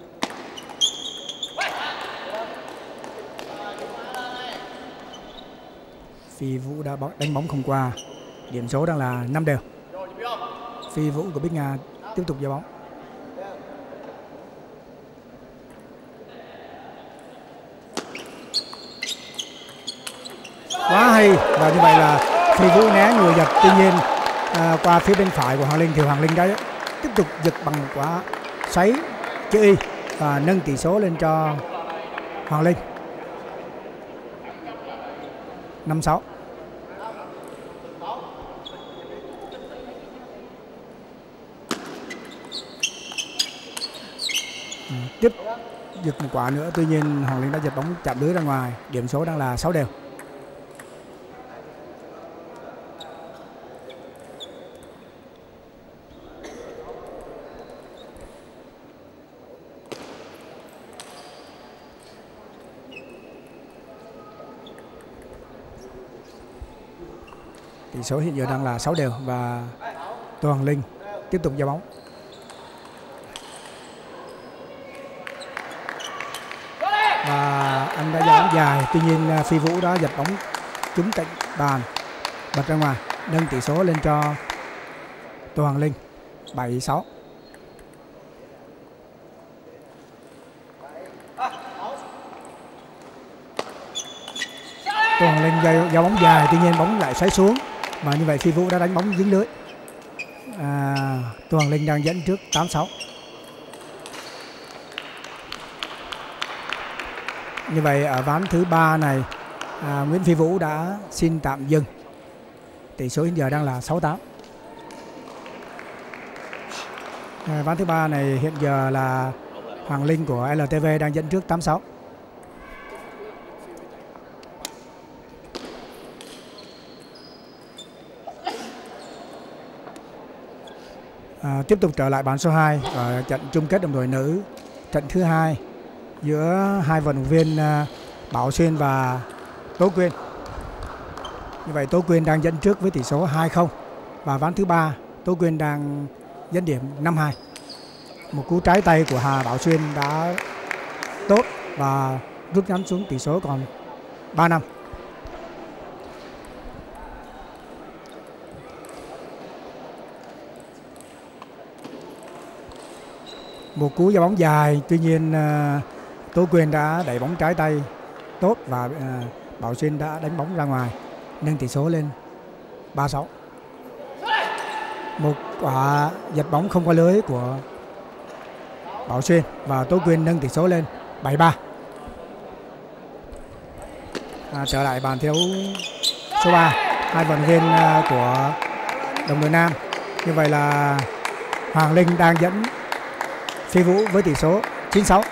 Phi Vũ đã đánh bóng không qua. Điểm số đang là năm đều. Phi Vũ của Bích Nga tiếp tục ra bóng. Quá hay. Và như vậy là Phi Vũ né người giật. Tuy nhiên à, qua phía bên phải của Hoàng Linh thì Hoàng Linh đã tiếp tục giật bằng quả xoáy chữ Y và nâng tỷ số lên cho Hoàng Linh năm sáu. À, tiếp giật một quả nữa, tuy nhiên Hoàng Linh đã giật bóng chạm lưới ra ngoài, điểm số đang là sáu đều. Tỷ số hiện giờ đang là sáu đều và Tô Hoàng Linh tiếp tục giao bóng. Và anh đã giao bóng dài, tuy nhiên Phi Vũ đã giật bóng trúng cạnh bàn bật ra ngoài, nâng tỷ số lên cho Tô Hoàng Linh bảy sáu. Tô Hoàng Linh giao, giao bóng dài, tuy nhiên bóng lại xoáy xuống và như vậy Phi Vũ đã đánh bóng dính lưới. À, Tô Hoàng Linh đang dẫn trước tám sáu. Như vậy ở ván thứ ba này à, Nguyễn Phi Vũ đã xin tạm dừng. Tỷ số hiện giờ đang là sáu tám. À, ván thứ ba này hiện giờ là Hoàng Linh của lờ tê vê đang dẫn trước tám sáu. À, tiếp tục trở lại bàn số hai ở trận chung kết đồng đội nữ, trận thứ hai giữa hai vận động viên uh, Bảo Xuyên và Tố Quyên. Như vậy Tố Quyên đang dẫn trước với tỷ số hai không và ván thứ ba Tố Quyên đang dẫn điểm năm hai. Một cú trái tay của Hà Bảo Xuyên đã tốt và rút ngắn xuống tỷ số còn ba năm. Một cú giao bóng dài, tuy nhiên uh, Tố Quyên đã đẩy bóng trái tay tốt và uh, Bảo Xuyên đã đánh bóng ra ngoài, nâng tỷ số lên ba sáu. Một quả giật bóng không qua lưới của Bảo Xuyên và Tố Quyên nâng tỷ số lên bảy ba. À, trở lại bàn thi đấu số ba, hai vận động viên uh, của đồng đội nam. Như vậy là Hoàng Linh đang dẫn Phi Vũ với tỷ số chín sáu.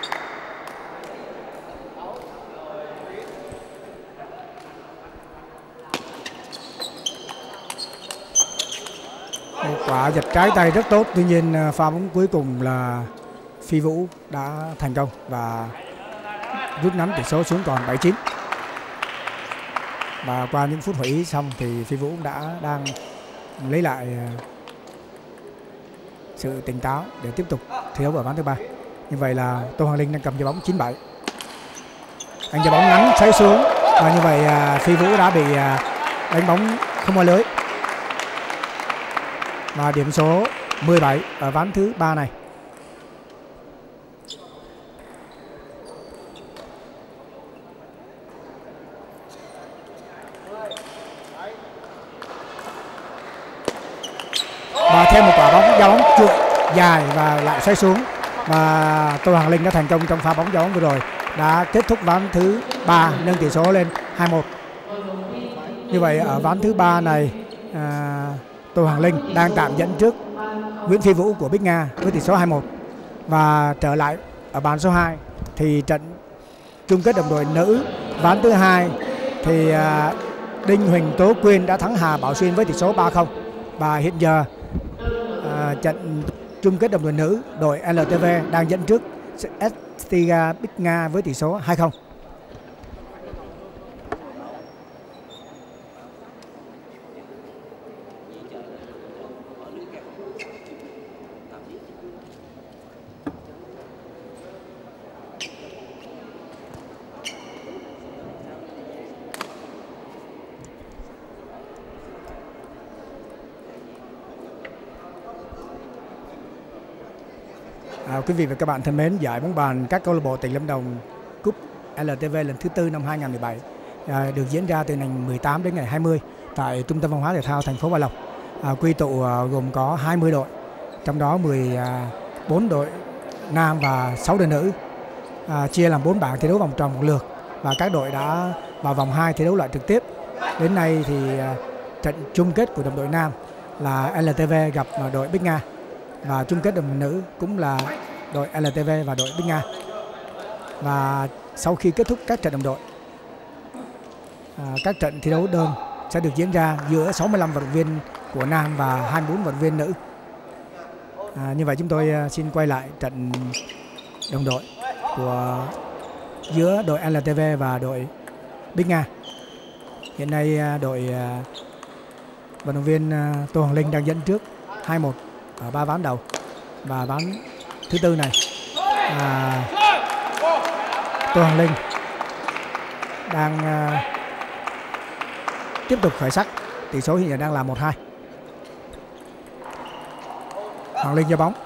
Một quả giật trái tay rất tốt, tuy nhiên pha bóng cuối cùng là Phi Vũ đã thành công và rút ngắn tỷ số xuống còn bảy chín. Và qua những phút hội ý xong thì Phi Vũ đã đang lấy lại sự tỉnh táo để tiếp tục thi đấu ở ván thứ ba. Như vậy là Tô Hoàng Linh đang cầm trái bóng chín bảy. Anh trái bóng ngắn xoáy xuống và như vậy Phi Vũ đã bị đánh bóng không qua lưới. Và điểm số mười bảy ở ván thứ ba này. Và thêm một quả bóng giao bóng chuột dài và lại xoay xuống và Tô Hoàng Linh đã thành công trong pha bóng giao bóng vừa rồi, đã kết thúc ván thứ ba, nâng tỷ số lên hai một. Như vậy ở ván thứ ba này à, Tô Hoàng Linh đang tạm dẫn trước Nguyễn Phi Vũ của Bích Nga với tỷ số hai một. Và trở lại ở bàn số hai thì trận chung kết đồng đội nữ ván thứ hai thì à, Đinh Huỳnh Tố Quyên đã thắng Hà Bảo Xuyên với tỷ số ba không. Và hiện giờ à, trận chung kết đồng đội nữ, đội lờ tê vê đang dẫn trước Estiga Bích Nga với tỷ số hai không. À, quý vị và các bạn thân mến, giải bóng bàn các câu lạc bộ tỉnh Lâm Đồng Cúp lờ tê vê lần thứ tư năm hai không một bảy à, được diễn ra từ ngày mười tám đến ngày hai mươi tại Trung tâm Văn hóa Thể thao thành phố Bảo Lộc. À, quy tụ à, gồm có hai mươi đội, trong đó mười bốn đội nam và sáu đội nữ, à, chia làm bốn bảng thi đấu vòng tròn một lượt, và các đội đã vào vòng hai thi đấu loại trực tiếp. Đến nay thì à, trận chung kết của đồng đội nam là lờ tê vê gặp đội Bích Nga, và chung kết đồng đội nữ cũng là đội lờ tê vê và đội Bích Nga. Và sau khi kết thúc các trận đồng đội, à, các trận thi đấu đơn sẽ được diễn ra giữa sáu mươi lăm vận động viên của nam và hai mươi bốn vận động viên nữ. À, như vậy chúng tôi xin quay lại trận đồng đội của giữa đội lờ tê vê và đội Bích Nga. Hiện nay đội vận động viên Tô Hoàng Linh đang dẫn trước hai một ở ba ván đầu, và ván thứ tư này à, Tô Hoàng Linh đang à, tiếp tục khởi sắc, tỷ số hiện giờ đang là một hai. Hoàng Linh giao bóng,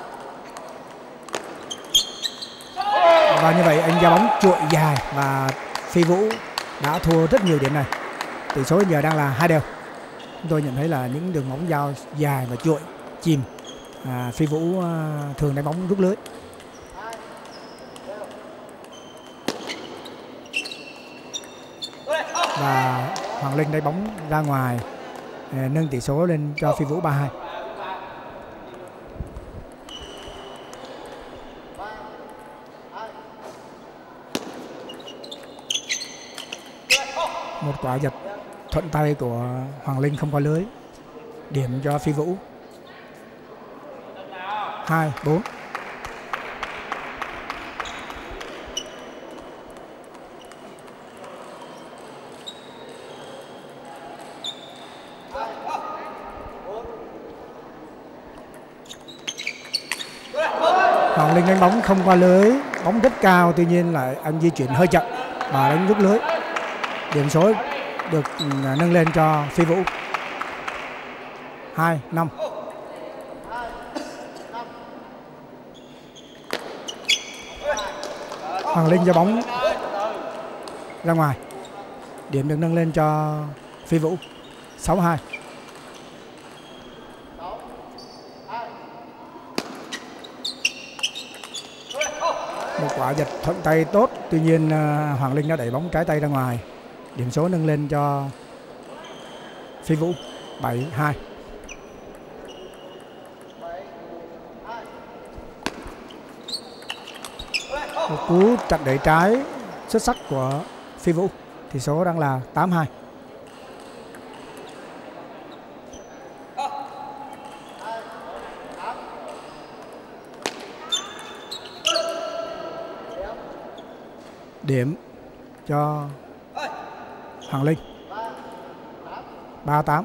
và như vậy anh giao bóng chuội dài và Phi Vũ đã thua rất nhiều điểm này. Tỷ số hiện giờ đang là hai đều. Chúng tôi nhận thấy là những đường bóng giao dài và chuội chìm, à, Phi Vũ à, thường đánh bóng rút lưới. Và Hoàng Linh đánh bóng ra ngoài, à, nâng tỷ số lên cho Phi Vũ ba hai. Một quả giật thuận tay của Hoàng Linh không qua lưới, điểm cho Phi Vũ. Hai bốn. Hoàng Linh đánh bóng không qua lưới, bóng rất cao, tuy nhiên lại anh di chuyển hơi chậm và đánh rút lưới. Điểm số được nâng lên cho Phi Vũ. Hai năm. Hoàng Linh cho bóng ra ngoài, điểm được nâng lên cho Phi Vũ. Sáu hai. Một quả giật thuận tay tốt, tuy nhiên Hoàng Linh đã đẩy bóng trái tay ra ngoài, điểm số nâng lên cho Phi Vũ. Bảy hai. Một cú chặn đẩy trái xuất sắc của Phi Vũ, tỷ số đang là tám hai. Điểm cho Hoàng Linh. Ba tám.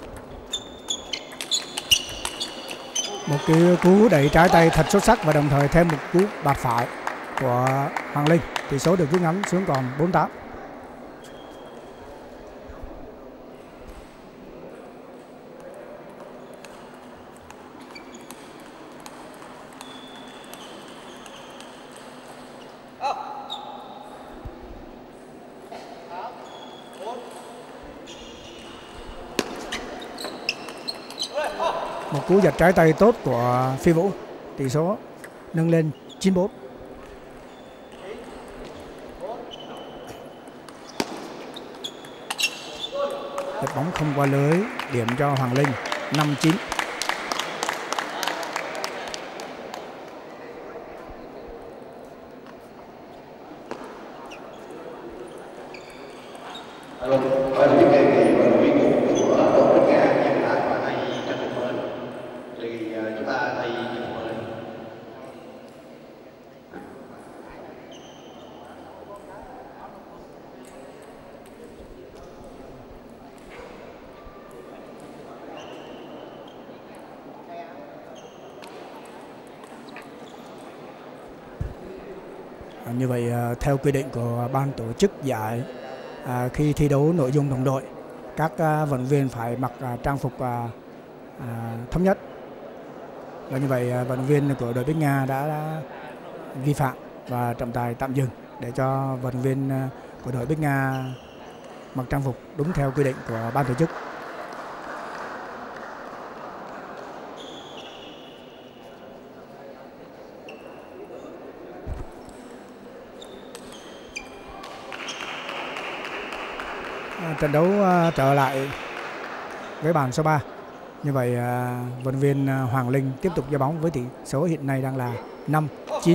Một cái cú đẩy trái tay thật xuất sắc, và đồng thời thêm một cú bạt phải của Hoàng Linh, tỷ số được rút ngắn xuống còn bốn tám. Một cú giật trái tay tốt của Phi Vũ, tỷ số nâng lên chín bốn. Giật bóng không qua lưới, điểm cho Hoàng Linh. Năm chín. Như vậy theo quy định của ban tổ chức giải, à, khi thi đấu nội dung đồng đội, các à, vận động viên phải mặc à, trang phục à, à, thống nhất. Và như vậy à, vận động viên của đội Bích Nga đã, đã vi phạm và trọng tài tạm dừng để cho vận động viên à, của đội Bích Nga mặc trang phục đúng theo quy định của ban tổ chức. À, trận đấu à, trở lại với bàn số ba. Như vậy à, vận động viên à, Hoàng Linh tiếp tục giao bóng với tỷ số hiện nay đang là năm chín.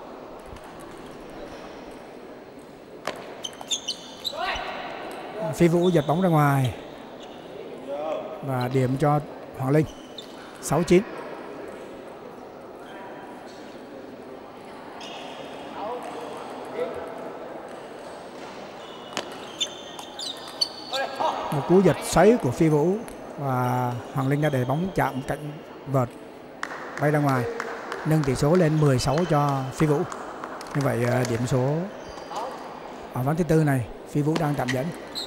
Phi Vũ giật bóng ra ngoài và điểm cho Hoàng Linh. Sáu chín. Một cú giật xoáy của Phi Vũ và Hoàng Linh đã để bóng chạm cạnh vợt bay ra ngoài, nâng tỷ số lên mười sáu cho Phi Vũ. Như vậy điểm số ở ván thứ tư này Phi Vũ đang tạm dẫn.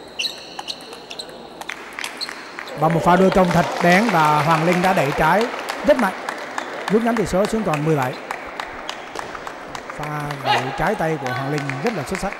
Và một pha đôi công thật bén và Hoàng Linh đã đẩy trái rất mạnh, rút ngắn tỷ số xuống còn mười bảy. Pha đẩy trái tay của Hoàng Linh rất là xuất sắc.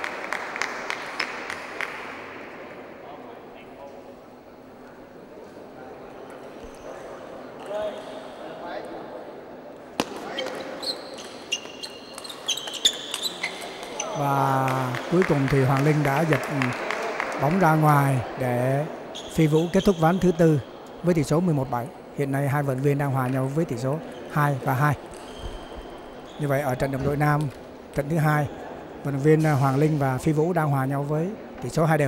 Và cuối cùng thì Hoàng Linh đã giật bóng ra ngoài để Phi Vũ kết thúc ván thứ tư với tỷ số mười một bảy. Hiện nay hai vận động viên đang hòa nhau với tỷ số hai và hai. Như vậy ở trận đồng đội nam trận thứ hai, vận động viên Hoàng Linh và Phi Vũ đang hòa nhau với tỷ số hai đều.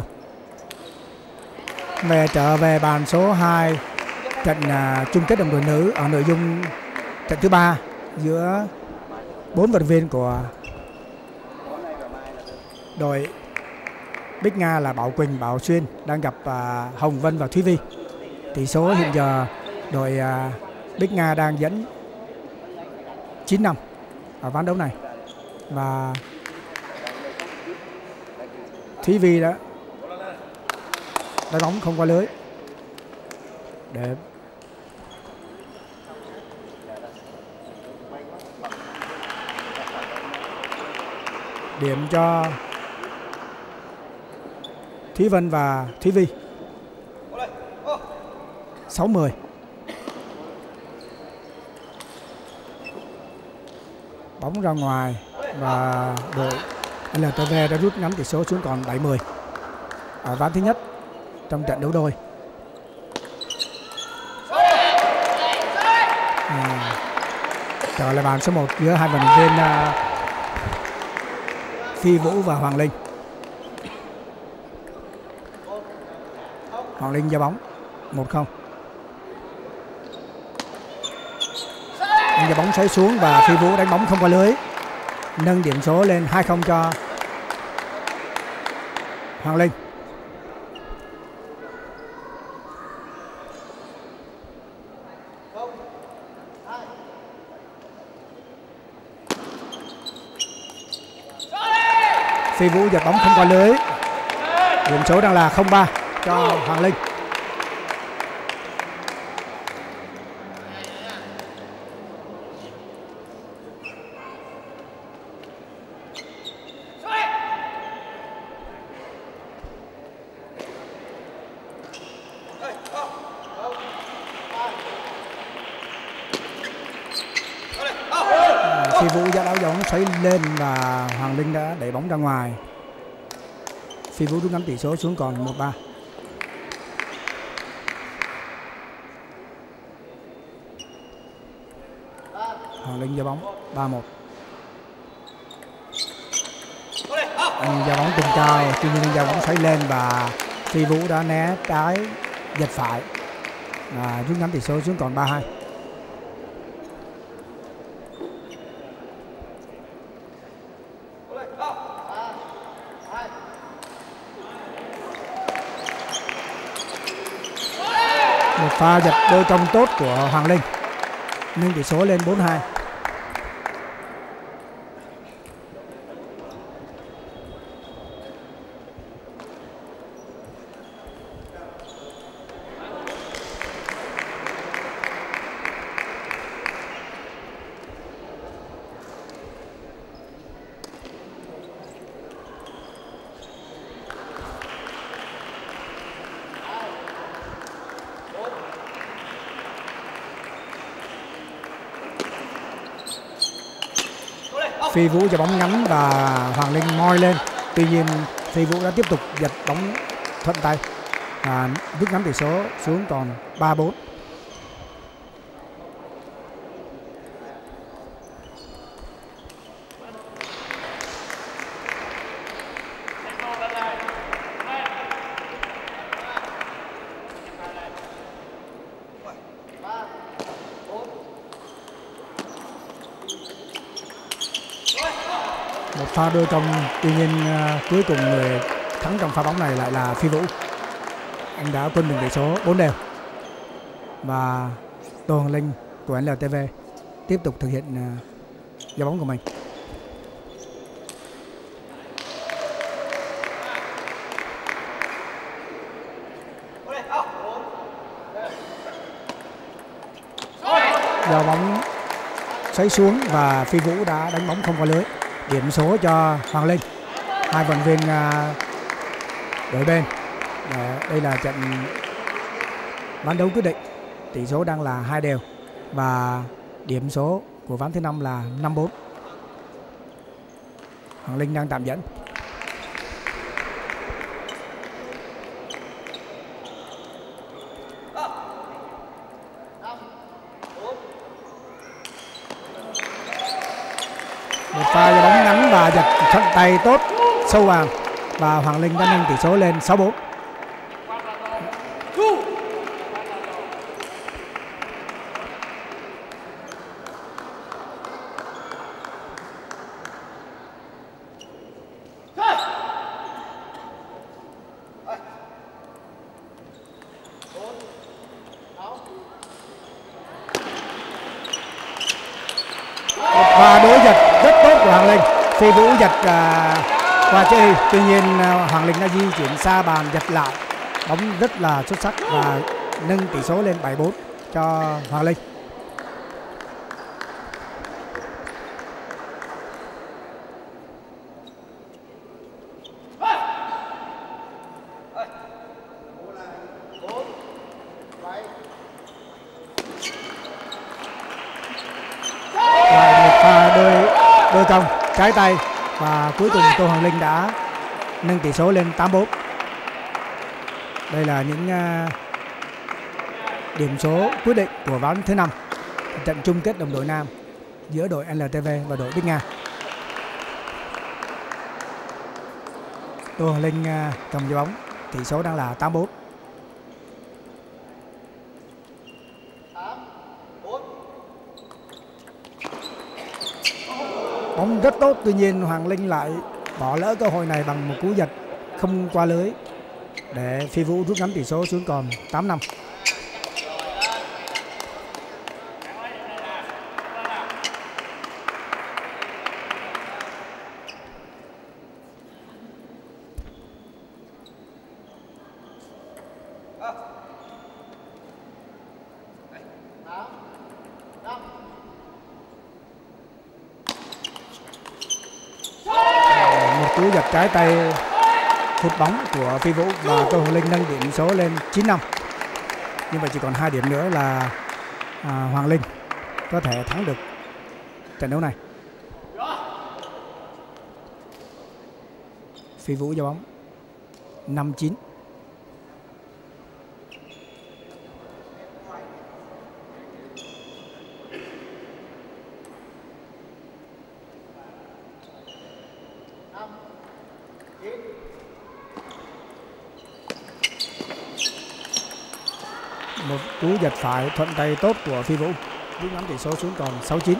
Về trở về bàn số hai, trận uh, chung kết đồng đội nữ ở nội dung trận thứ ba giữa bốn vận động viên của đội Bích Nga là Bảo Quỳnh, Bảo Xuyên đang gặp uh, Hồng Vân và Thúy Vi. Tỷ số hiện giờ đội uh, Bích Nga đang dẫn chín năm ở ván đấu này và Thúy Vi đã đá bóng không qua lưới để điểm cho Thúy Vân và Thúy Vi. Sáu mười. Bóng ra ngoài và đội lờ tê vê đã rút ngắn tỷ số xuống còn bảy mươi ở ván thứ nhất trong trận đấu đôi. À, trở lại bàn số một giữa hai vận động viên uh, Phi Vũ và Hoàng Linh. Hoàng Linh giao bóng một không. Anh giao bóng xoáy xuống và Phi Vũ đánh bóng không qua lưới, nâng điểm số lên hai không cho Hoàng Linh. Phi Vũ giật bóng không qua lưới, điểm số đang là không ba cho Hoàng Linh. Phi Vũ đã đá bóng xoáy lên và Hoàng Linh đã đẩy bóng ra ngoài. Phi Vũ rút ngắn tỷ số xuống còn một ba. Hoàng Linh giao bóng ba một. Anh giao bóng tung cao, tuy nhiên anh giao bóng xoáy lên và Phi Vũ đã né trái giật phải và rút ngắn tỷ số xuống còn ba hai. Một pha giật đôi công tốt của Hoàng Linh nâng tỷ số lên bốn hai. Phi Vũ cho bóng ngắn và Hoàng Linh moi lên. Tuy nhiên Phi Vũ đã tiếp tục giật bóng thuận tay và rút ngắn tỷ số xuống còn ba bốn. Một pha đôi công, tuy nhiên uh, cuối cùng người thắng trong pha bóng này lại là Phi Vũ. Anh đã quân bình tỷ số bốn đều và Tô Hoàng Linh của en lờ tê vê tiếp tục thực hiện uh, giao bóng của mình. Giao bóng xoáy xuống và Phi Vũ đã đánh bóng không qua lưới. Điểm số cho Hoàng Linh. Hai vận viên uh, đội bên. Đây là trận ván đấu quyết định. Tỷ số đang là hai đều và điểm số của ván thứ năm là năm bốn. Hoàng Linh đang tạm dẫn. Một pha giao bóng ngắn và giật thuận tay tốt sâu vào và Hoàng Linh đã nâng tỷ số lên sáu bốn. Và đối giật rất tốt của Hoàng Linh. Phi Vũ giật uh, qua chơi, tuy nhiên uh, Hoàng Linh đã di chuyển xa bàn giật lại. Bóng rất là xuất sắc và nâng tỷ số lên bảy bốn cho Hoàng Linh. Đôi công trái tay và cuối cùng Tô Hoàng Linh đã nâng tỷ số lên tám bốn. Đây là những uh, điểm số quyết định của ván thứ năm, trận chung kết đồng đội nam giữa đội en lờ tê vê và đội Bích Nga. Tô Hoàng Linh uh, cầm trái bóng, tỷ số đang là tám bốn. Bóng rất tốt, tuy nhiên Hoàng Linh lại bỏ lỡ cơ hội này bằng một cú giật không qua lưới để Phi Vũ rút ngắn tỷ số xuống còn tám năm. Cú giật trái tay phút bóng của Phi Vũ và Tô Hoàng Linh nâng điểm số lên chín năm. Như vậy chỉ còn hai điểm nữa là à, Hoàng Linh có thể thắng được trận đấu này. Phi Vũ giao bóng năm chín. Một cú giật phải thuận tay tốt của Phi Vũ rút ngắn tỷ số xuống còn sáu chín.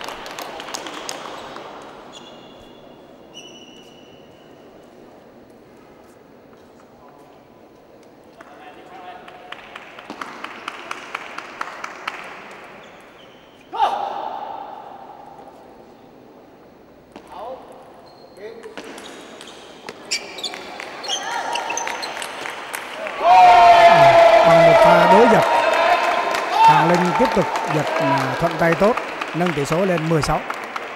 Tiếp tục giật thuận tay tốt, nâng tỷ số lên mười sáu.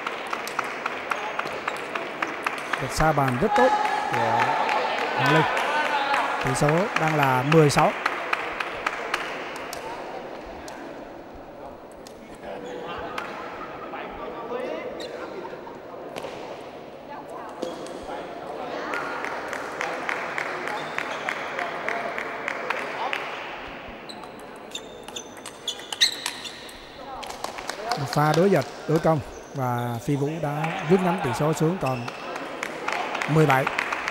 Giật xa bàn rất tốt của Hoàng Linh. Tỷ số đang là mười sáu. pha đối giật đối công và Phi Vũ đã rút ngắn tỷ số xuống còn mười bảy.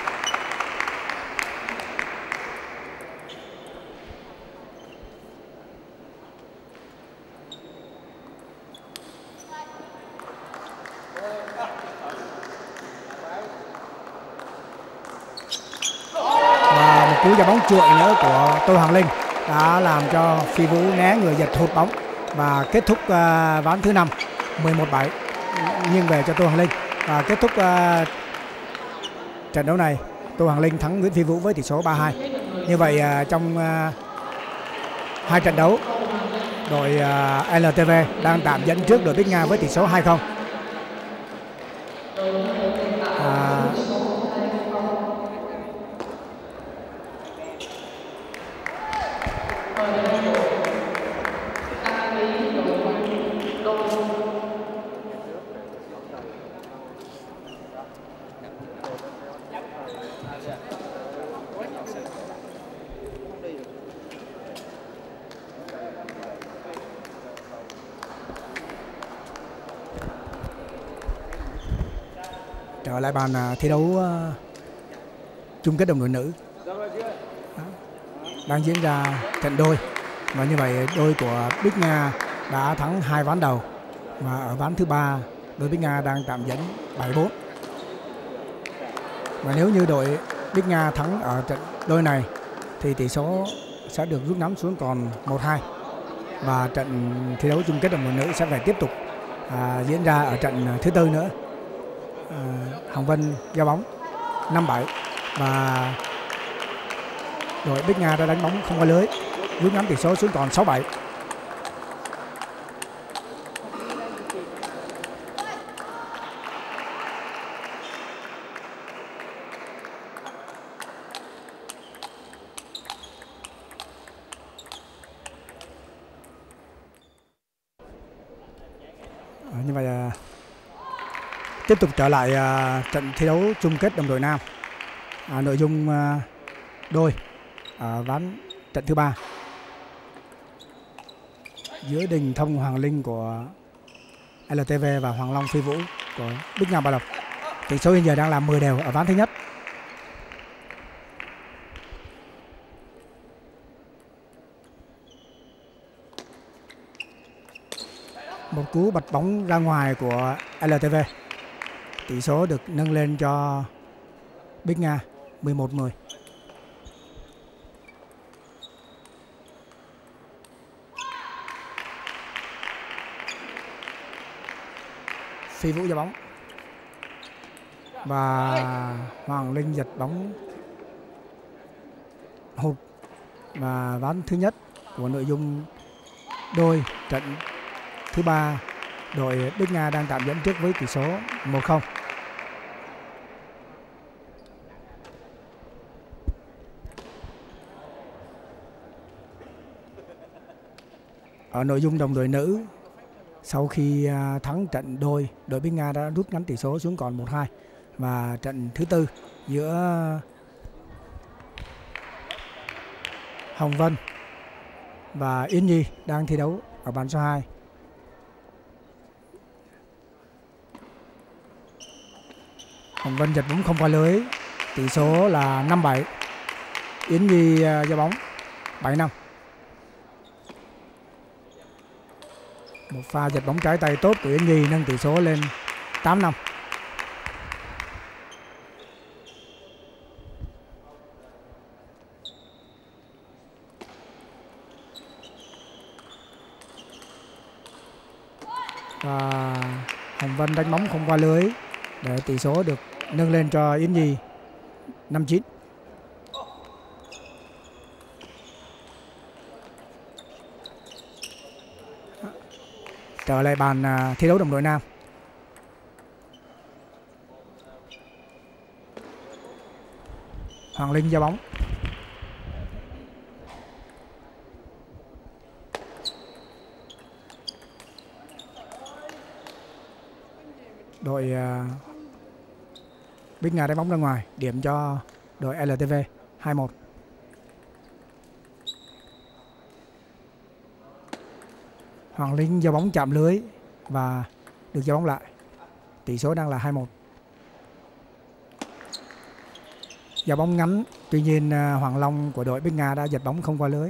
Và một cú ra bóng trượt nữa của Tô Hoàng Linh đã làm cho Phi Vũ né người giật hụt bóng và kết thúc uh, ván thứ năm mười một bảy nghiêng về cho Tô Hoàng Linh. Và kết thúc uh, trận đấu này, Tô Hoàng Linh thắng Nguyễn Phi Vũ với tỷ số ba hai. Như vậy uh, trong uh, hai trận đấu, đội uh, lờ tê vê đang tạm dẫn trước đội Bích Nga với tỷ số hai không. À, trở lại bàn thi đấu uh, chung kết đồng đội nữ. Đó. Đang diễn ra trận đôi và như vậy đôi của Bích Nga đã thắng hai ván đầu và ở ván thứ ba đội Bích Nga đang tạm dẫn bảy bốn. Và nếu như đội Bích Nga thắng ở trận đôi này thì tỷ số sẽ được rút ngắn xuống còn một hai và trận thi đấu chung kết đồng đội nữ sẽ phải tiếp tục à, diễn ra ở trận thứ tư nữa. À, Hồng Vân giao bóng năm bảy và đội Bích Nga đã đánh bóng không qua lưới, rút ngắn tỷ số xuống còn sáu bảy. À, như vậy à, tiếp tục trở lại à, trận thi đấu chung kết đồng đội nam. À, nội dung à, đôi à, ván trận thứ ba giữa Đình Thông Hoàng Linh của lờ tê vê và Hoàng Long Phi Vũ của Bích Nga Bảo Lộc. Tỷ số hiện giờ đang là mười đều ở ván thứ nhất. Một cú bật bóng ra ngoài của lờ tê vê. Tỷ số được nâng lên cho Bích Nga mười một mười. Phi Vũ ra bóng và Hoàng Linh giật bóng hụt. Và ván thứ nhất của nội dung đôi trận thứ ba, đội Bích Nga đang tạm dẫn trước với tỷ số một không. Ở nội dung đồng đội nữ, sau khi thắng trận đôi, đội Bích Nga đã rút ngắn tỷ số xuống còn một hai. Và trận thứ tư giữa Hồng Vân và Yến Nhi đang thi đấu ở bàn số hai. Hồng Vân giật bóng không qua lưới, tỷ số là năm bảy. Yến Nhi ra bóng bảy năm. Một pha giật bóng trái tay tốt của Yến Nhi nâng tỷ số lên tám năm. Và Hồng Vân đánh bóng không qua lưới để tỷ số được nâng lên cho Yến Nhi năm chín. Trở lại bàn thi đấu đồng đội nam. Hoàng Linh ra bóng. Đội uh, Bích Nga đánh bóng ra ngoài, điểm cho đội lờ tê vê hai một. Hoàng Linh giao bóng chạm lưới và được giao bóng lại. Tỷ số đang là hai một. Giao bóng ngắn, tuy nhiên Hoàng Long của đội Bích Nga đã giật bóng không qua lưới.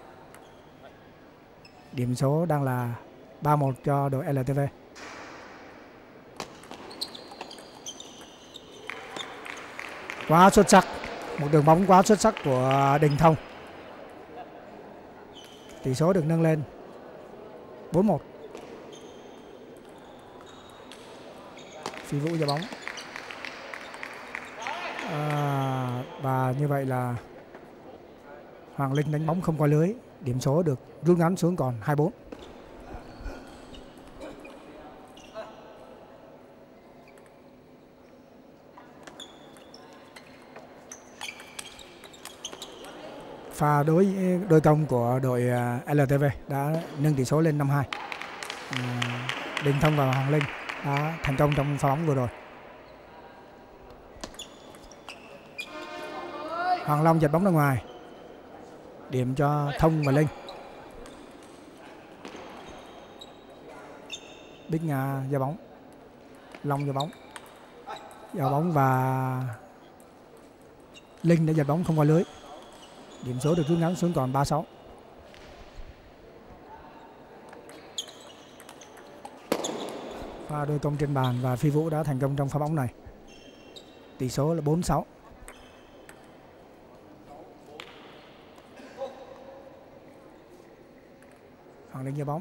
Điểm số đang là ba một cho đội lờ tê vê. Quá xuất sắc, một đường bóng quá xuất sắc của Đình Thông. Tỷ số được nâng lên bốn một. Phi Vũ giao bóng. À, và như vậy là Hoàng Linh đánh bóng không qua lưới. Điểm số được rút ngắn xuống còn hai bốn. Pha đối đôi công của đội lờ tê vê đã nâng tỷ số lên năm hai. À, Đình Thông và Hoàng Linh đã thành công trong pha bóng vừa rồi. Hoàng Long giật bóng ra ngoài. Điểm cho Thông và Linh. Bích Nga giao bóng. Long giao bóng. Giao bóng và Linh đã giật bóng không qua lưới. Điểm số được rút ngắn xuống còn ba sáu. Pha đôi công trên bàn và Phi Vũ đã thành công trong pha bóng này. Tỷ số là bốn sáu. Hoàng Linh giao bóng.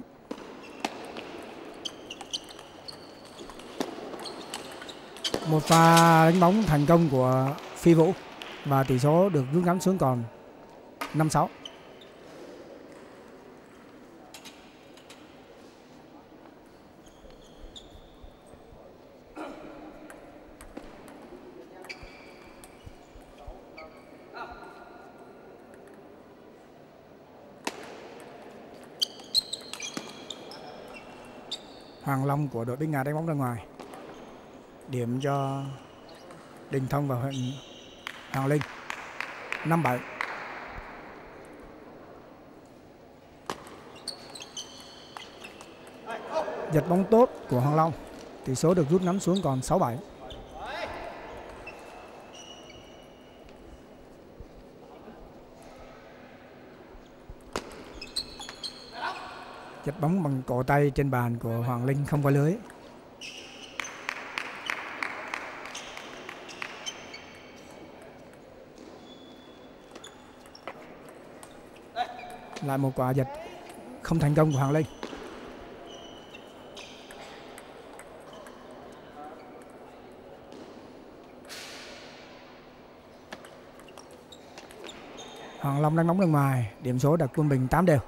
Một pha đánh bóng thành công của Phi Vũ và tỷ số được rút ngắn xuống còn năm sáu. Hoàng Long của đội Bích Nga đánh bóng ra ngoài. Điểm cho Đình Thông và Hoàng Linh năm bảy. Giật bóng tốt của Hoàng Long. Tỷ số được rút ngắn xuống còn sáu bảy. Giật bóng bằng cổ tay trên bàn của Hoàng Linh không qua lưới. Lại một quả giật không thành công của Hoàng Linh. Hoàng Long đánh bóng ra ngoài. Điểm số đặt quân bình tám đều.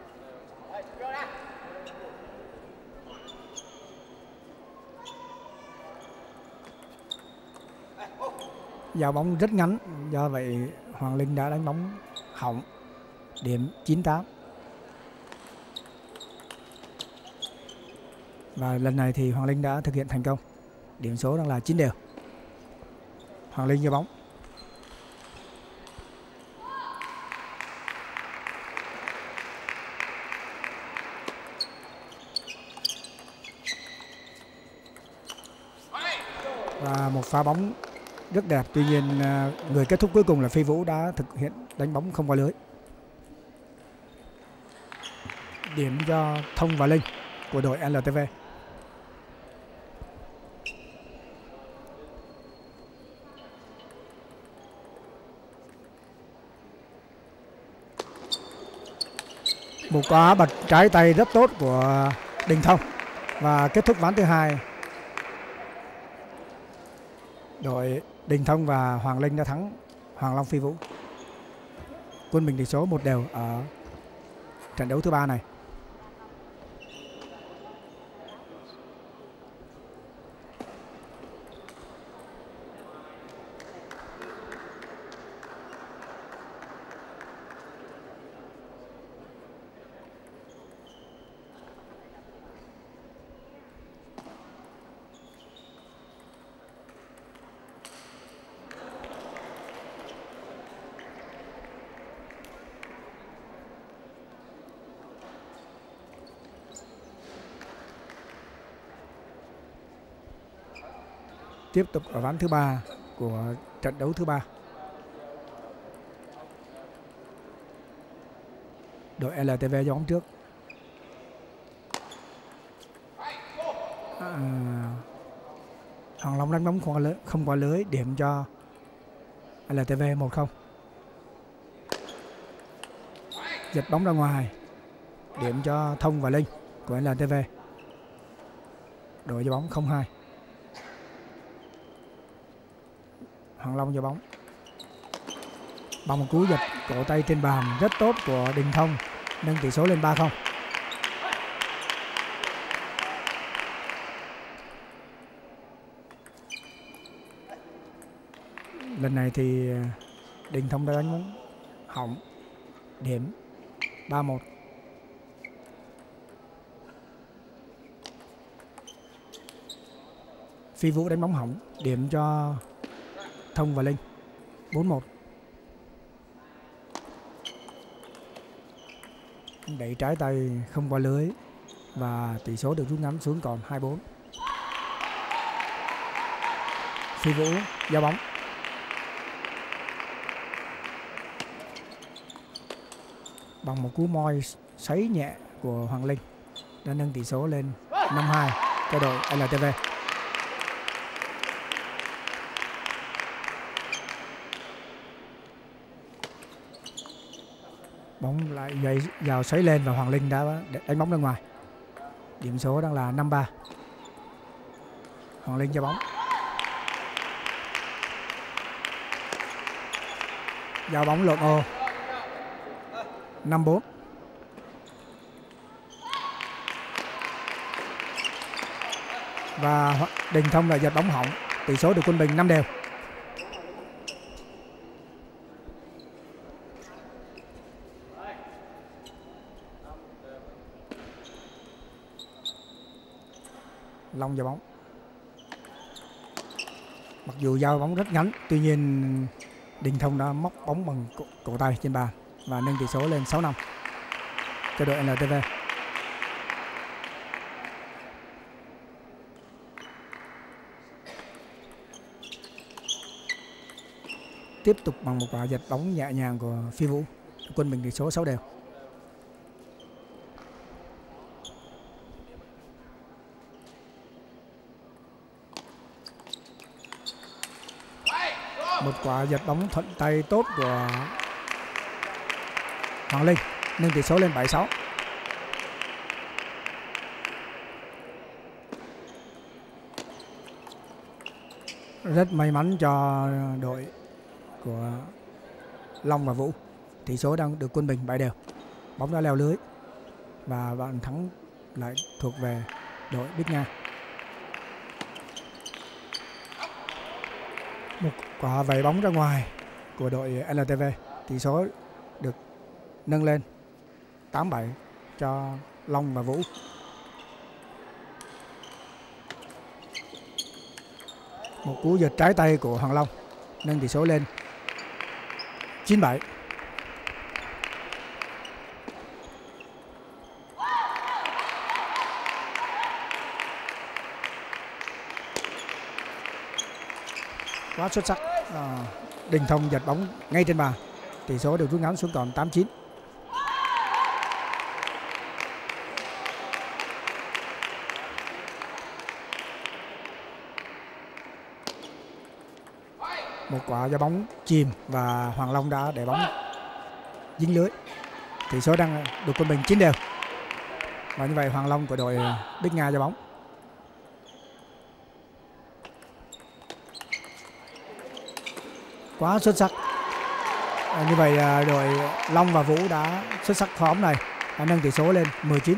Giao bóng rất ngắn, do vậy Hoàng Linh đã đánh bóng hỏng. Điểm chín tám. Và lần này thì Hoàng Linh đã thực hiện thành công. Điểm số đang là chín đều. Hoàng Linh giao bóng. Và một pha bóng rất đẹp, tuy nhiên người kết thúc cuối cùng là Phi Vũ đã thực hiện đánh bóng không qua lưới. Điểm cho Thông và Linh của đội lờ tê vê. Một quả bật trái tay rất tốt của Đình Thông và kết thúc ván thứ hai. Đội Đình Thông và Hoàng Linh đã thắng Hoàng Long Phi Vũ. Quân bình tỷ số một đều ở trận đấu thứ ba này. Tiếp tục ở ván thứ ba của trận đấu thứ ba. Đội lờ tê vê do bóng trước. À, Hoàng Long đánh bóng không qua lưới, không qua lưới, điểm cho lờ tê vê một không. Giật bóng ra ngoài, điểm cho Thông và Linh của lờ tê vê. Đội giao bóng không hai. Hoàng Long giao bóng. Bằng một cú giật cổ tay trên bàn rất tốt của Đình Thông, nâng tỷ số lên ba không. Lần này thì Đình Thông đã đánh bóng hỏng, điểm ba một. Phi Vũ đánh bóng hỏng, điểm cho Thông và Linh bốn một. Đẩy trái tay không qua lưới và tỷ số được rút ngắn xuống còn hai bốn. Phi Vũ giao bóng. Bằng một cú moi sấy nhẹ của Hoàng Linh đã nâng tỷ số lên năm hai cho đội lờ tê vê. Bóng lại dày vào xoáy lên và Hoàng Linh đã đánh bóng ra ngoài. Điểm số đang là năm ba. Hoàng Linh giao bóng. Giao bóng lộn ô. năm bốn. Và Đình Thông lại giật bóng hỏng, tỷ số được quân bình năm đều. Long giao bóng. Mặc dù giao bóng rất ngắn, tuy nhiên Đình Thông đã móc bóng bằng cổ, cổ tay trên bàn và nâng tỷ số lên sáu năm cho đội lờ tê vê. Tiếp tục bằng một quả giật bóng nhẹ nhàng của Phi Vũ, quân bình tỷ số sáu đều. Một quả giật bóng thuận tay tốt của Hoàng Linh nâng tỷ số lên bảy sáu. Rất may mắn cho đội của Long và Vũ, tỷ số đang được quân bình bảy đều. Bóng đã leo lưới và bàn thắng lại thuộc về đội Bích Nga. Một quả vẩy bóng ra ngoài của đội lờ tê vê, tỷ số được nâng lên tám bảy cho Long và Vũ. Một cú giật trái tay của Hoàng Long nâng tỷ số lên chín bảy. Quá xuất sắc. À, Đình Thông giật bóng ngay trên bàn, tỷ số được rút ngắn xuống còn tám chín. Một quả ra bóng chìm và Hoàng Long đã để bóng dính lưới, tỷ số đang được quân bình chín đều. Và như vậy Hoàng Long của đội Bích Nga ra bóng. Quá xuất sắc. À, như vậy đội Long và Vũ đã xuất sắc pha bóng này, đã nâng tỷ số lên mười chín.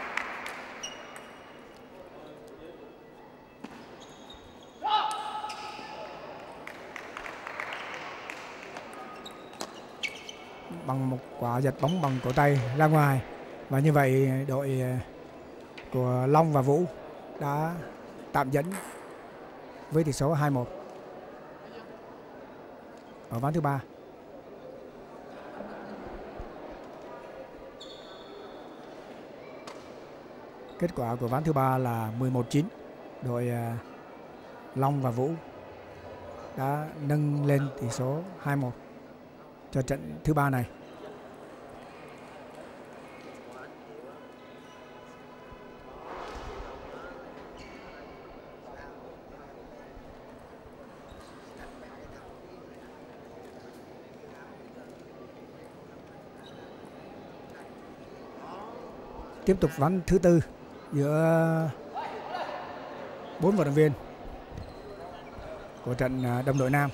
Bằng một quả giật bóng bằng cổ tay ra ngoài, và như vậy đội của Long và Vũ đã tạm dẫn với tỷ số hai một ở ván thứ ba. Kết quả của ván thứ ba là mười một chín. Đội Long và Vũ đã nâng lên tỷ số hai một cho trận thứ ba này. Tiếp tục ván thứ tư giữa bốn vận động viên của trận đồng đội nam.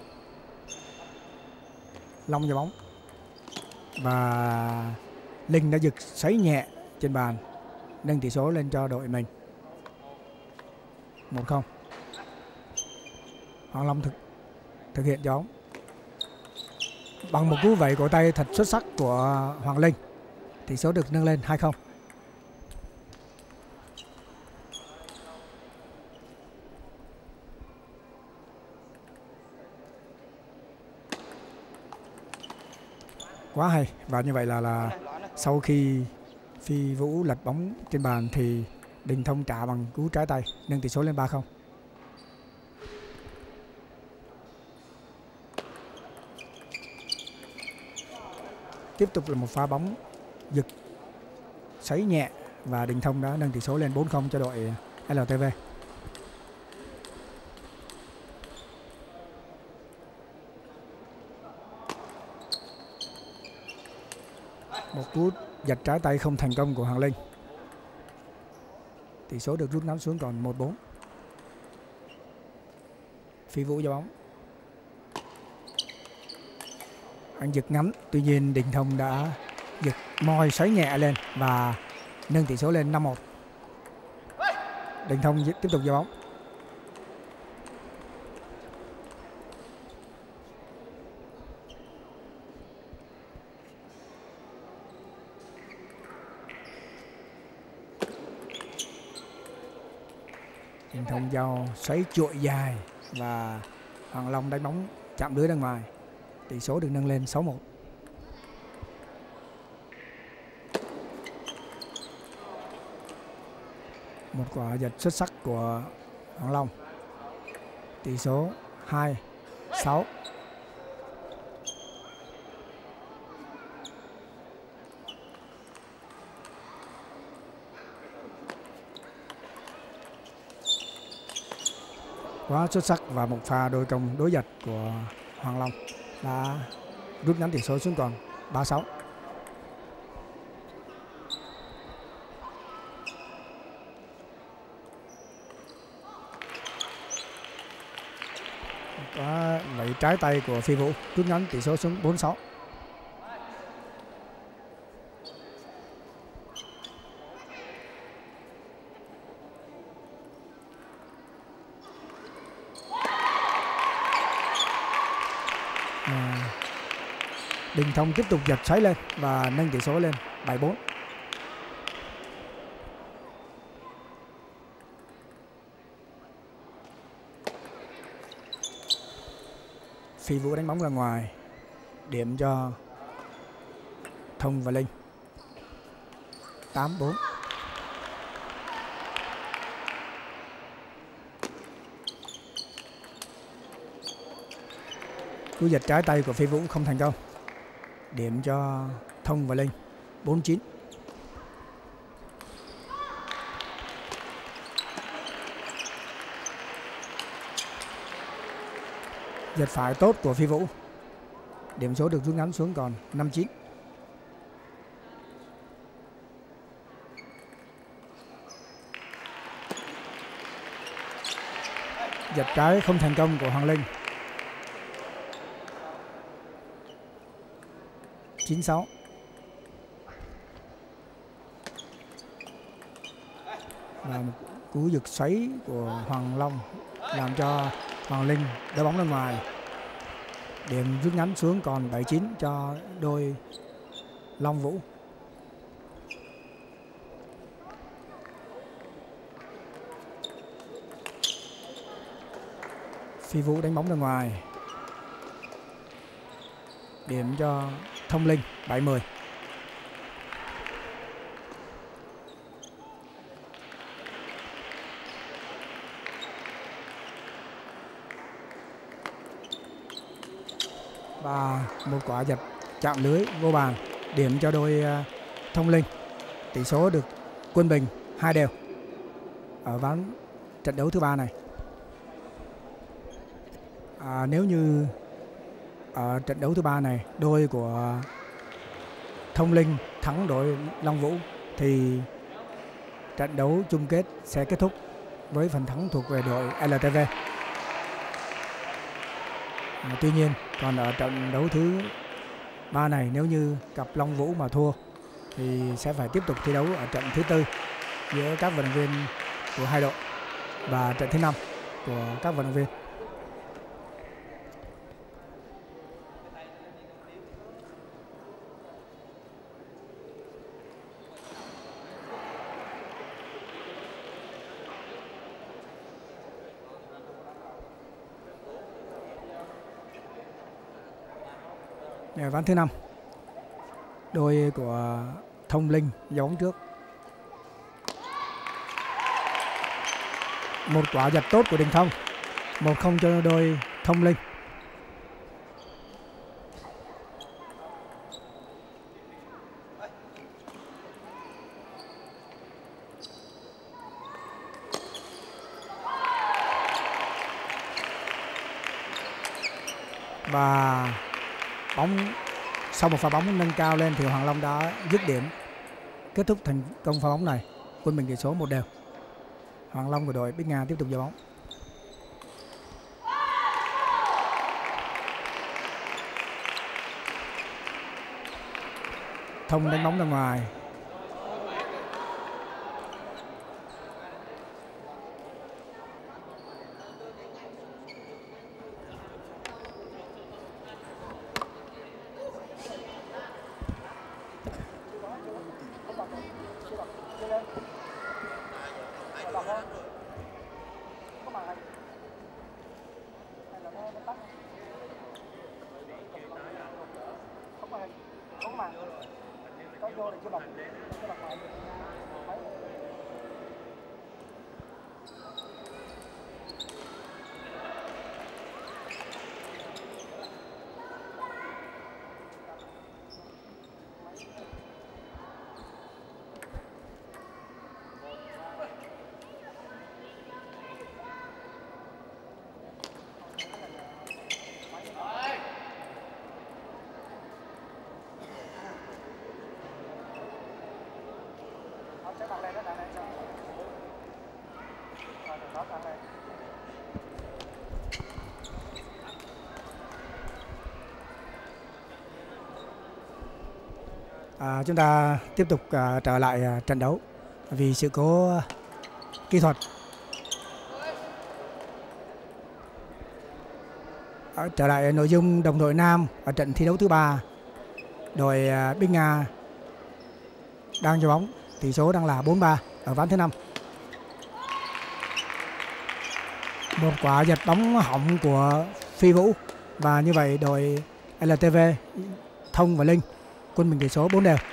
Long vào bóng và Linh đã giật xoáy nhẹ trên bàn, nâng tỷ số lên cho đội mình một không. Hoàng Long thực thực hiện cho bóng bằng một cú vẩy cổ tay thật xuất sắc của Hoàng Linh, tỷ số được nâng lên hai không. Quá hay. Và như vậy là là sau khi Phi Vũ lật bóng trên bàn thì Đình Thông trả bằng cú trái tay, nâng tỷ số lên ba không. Tiếp tục là một pha bóng giật xoáy nhẹ và Đình Thông đã nâng tỷ số lên bốn không cho đội lờ tê vê. Một cú giật trái tay không thành công của Hoàng Linh. Tỷ số được rút ngắn xuống còn một bốn. Phi Vũ vào bóng. Anh giật ngắn, tuy nhiên Đình Thông đã giật moi xoáy nhẹ lên và nâng tỷ số lên năm một. Đình Thông tiếp tục vào bóng. Đình Thông giao xoáy chuội dài và Hoàng Long đánh bóng chạm lưới ra ngoài. Tỷ số được nâng lên sáu một. Một quả giật xuất sắc của Hoàng Long. Tỷ số hai sáu. Quá xuất sắc và một pha đôi công đối giật của Hoàng Long đã rút ngắn tỷ số xuống còn ba sáu. Quá vẫy trái tay của Phi Vũ rút ngắn tỷ số xuống bốn sáu. Đình Thông tiếp tục giật xoáy lên và nâng tỷ số lên bảy bốn. Phi Vũ đánh bóng ra ngoài, điểm cho Thông và Linh. tám bốn. Cú giật trái tay của Phi Vũ không thành công, điểm cho Thông và Linh bốn chín. Giật phải tốt của Phi Vũ, điểm số được rút ngắn xuống còn năm chín. Giật trái không thành công của Hoàng Linh, chín sáu. Và một cú giật xoáy của Hoàng Long làm cho Hoàng Linh đá bóng ra ngoài, điểm rút ngắn xuống còn bảy chín cho đôi Long Vũ. Phi Vũ đánh bóng ra ngoài, điểm cho Thông Linh bảy mười. và một quả giật chạm lưới vô bàn, điểm cho đôi Thông Linh. Tỷ số được quân bình hai đều ở ván trận đấu thứ ba này. À, nếu như ở trận đấu thứ ba này đôi của Thông Linh thắng đội Long Vũ thì trận đấu chung kết sẽ kết thúc với phần thắng thuộc về đội lờ tê vê. À, tuy nhiên còn ở trận đấu thứ ba này, nếu như cặp Long Vũ mà thua thì sẽ phải tiếp tục thi đấu ở trận thứ tư giữa các vận động viên của hai đội và trận thứ năm của các vận động viên. Ở ván thứ năm, đôi của Thông Linh giao bóng trước. Một quả giật tốt của Đình Thông, một không cho đôi Thông Linh. Và bóng sau một pha bóng nâng cao lên thì Hoàng Long đã dứt điểm kết thúc thành công pha bóng này. Quân bình tỷ số một đều. Hoàng Long của đội Bích Nga tiếp tục giao bóng. Thông đánh bóng ra ngoài. À, chúng ta tiếp tục uh, trở lại uh, trận đấu vì sự cố uh, kỹ thuật. À, trở lại nội dung đồng đội nam ở trận thi đấu thứ ba, đội uh, Bích Nga đang cho bóng, tỷ số đang là bốn ba ở ván thứ năm. Một quả giật bóng hỏng của Phi Vũ và như vậy đội lờ tê vê Thông và Linh quân bình tỷ số bốn đều.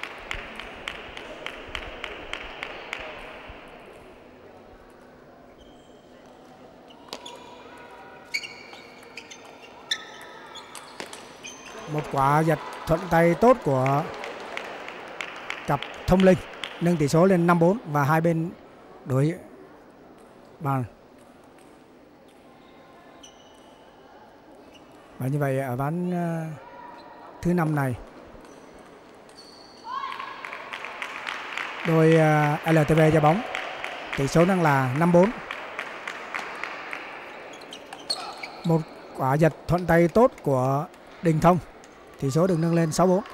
Một quả giật thuận tay tốt của cặp Thông Linh nâng tỷ số lên năm bốn và hai bên đối bàn. Và như vậy ở ván uh, thứ năm này, đôi uh, lờ tê vê ra bóng, tỷ số đang là năm bốn. Một quả giật thuận tay tốt của Đình Thông, tỷ số được nâng lên sáu bốn.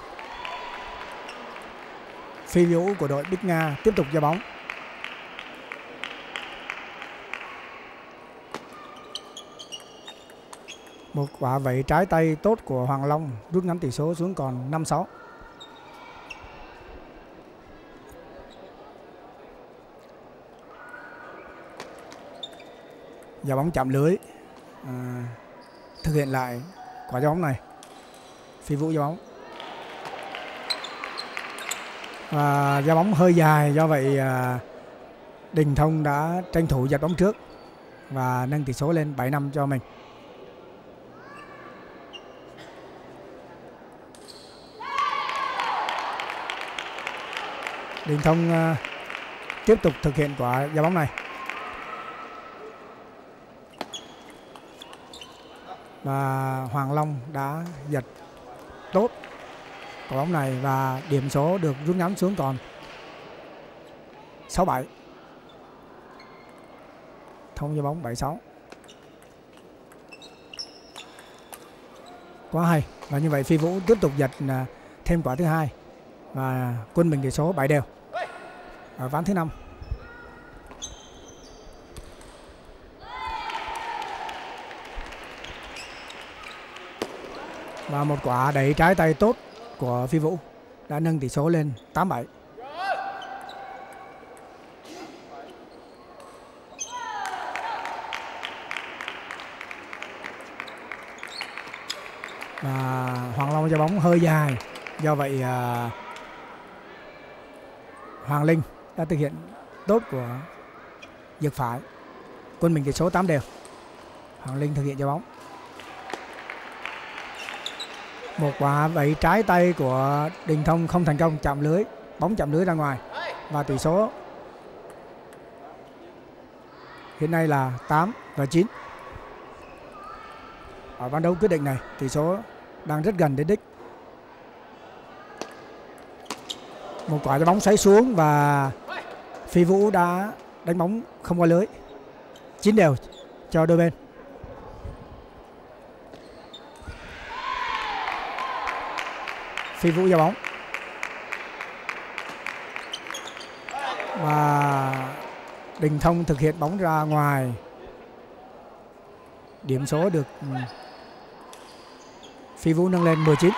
Phi Vũ của đội Bích Nga tiếp tục ra bóng. Một quả vẩy trái tay tốt của Hoàng Long rút ngắn tỷ số xuống còn năm sáu. Giao bóng chạm lưới, à, thực hiện lại quả giao bóng này. Phi Vũ giao bóng và giao bóng hơi dài, do vậy à, Đình Thông đã tranh thủ giật bóng trước và nâng tỷ số lên bảy năm cho mình. Đình Thông uh, tiếp tục thực hiện quả giao bóng này. Và Hoàng Long đã giật tốt quả bóng này và điểm số được rút ngắn xuống còn sáu bảy. Thông giao bóng bảy sáu. Quá hay. Và như vậy Phi Vũ tiếp tục giật uh, thêm quả thứ hai và quân mình tỷ số bảy đều ở ván thứ năm. Và một quả đẩy trái tay tốt của Phi Vũ đã nâng tỷ số lên tám bảy. Và Hoàng Long giao bóng hơi dài, do vậy uh, Hoàng Linh đã thực hiện tốt của giật phải, quân mình tỷ số tám đều. Hoàng Linh thực hiện giao bóng. Một quả bẫy trái tay của Đình Thông không thành công, chạm lưới, bóng chạm lưới ra ngoài và tỷ số hiện nay là tám và chín. Ở ván đấu quyết định này tỷ số đang rất gần đến đích. Một quả cho bóng xoáy xuống và Phi Vũ đã đánh bóng không qua lưới. Chín đều cho đôi bên. Phi Vũ giao bóng và Đình Thông thực hiện bóng ra ngoài. Điểm số được Phi Vũ nâng lên mười chín.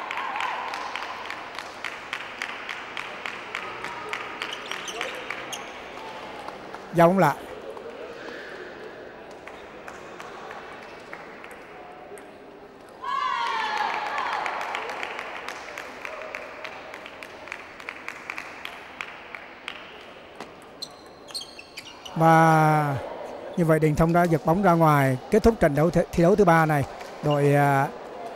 Giao bóng lại. Và như vậy Đình Thông đã giật bóng ra ngoài. Kết thúc trận đấu thi đấu thứ ba này, đội uh,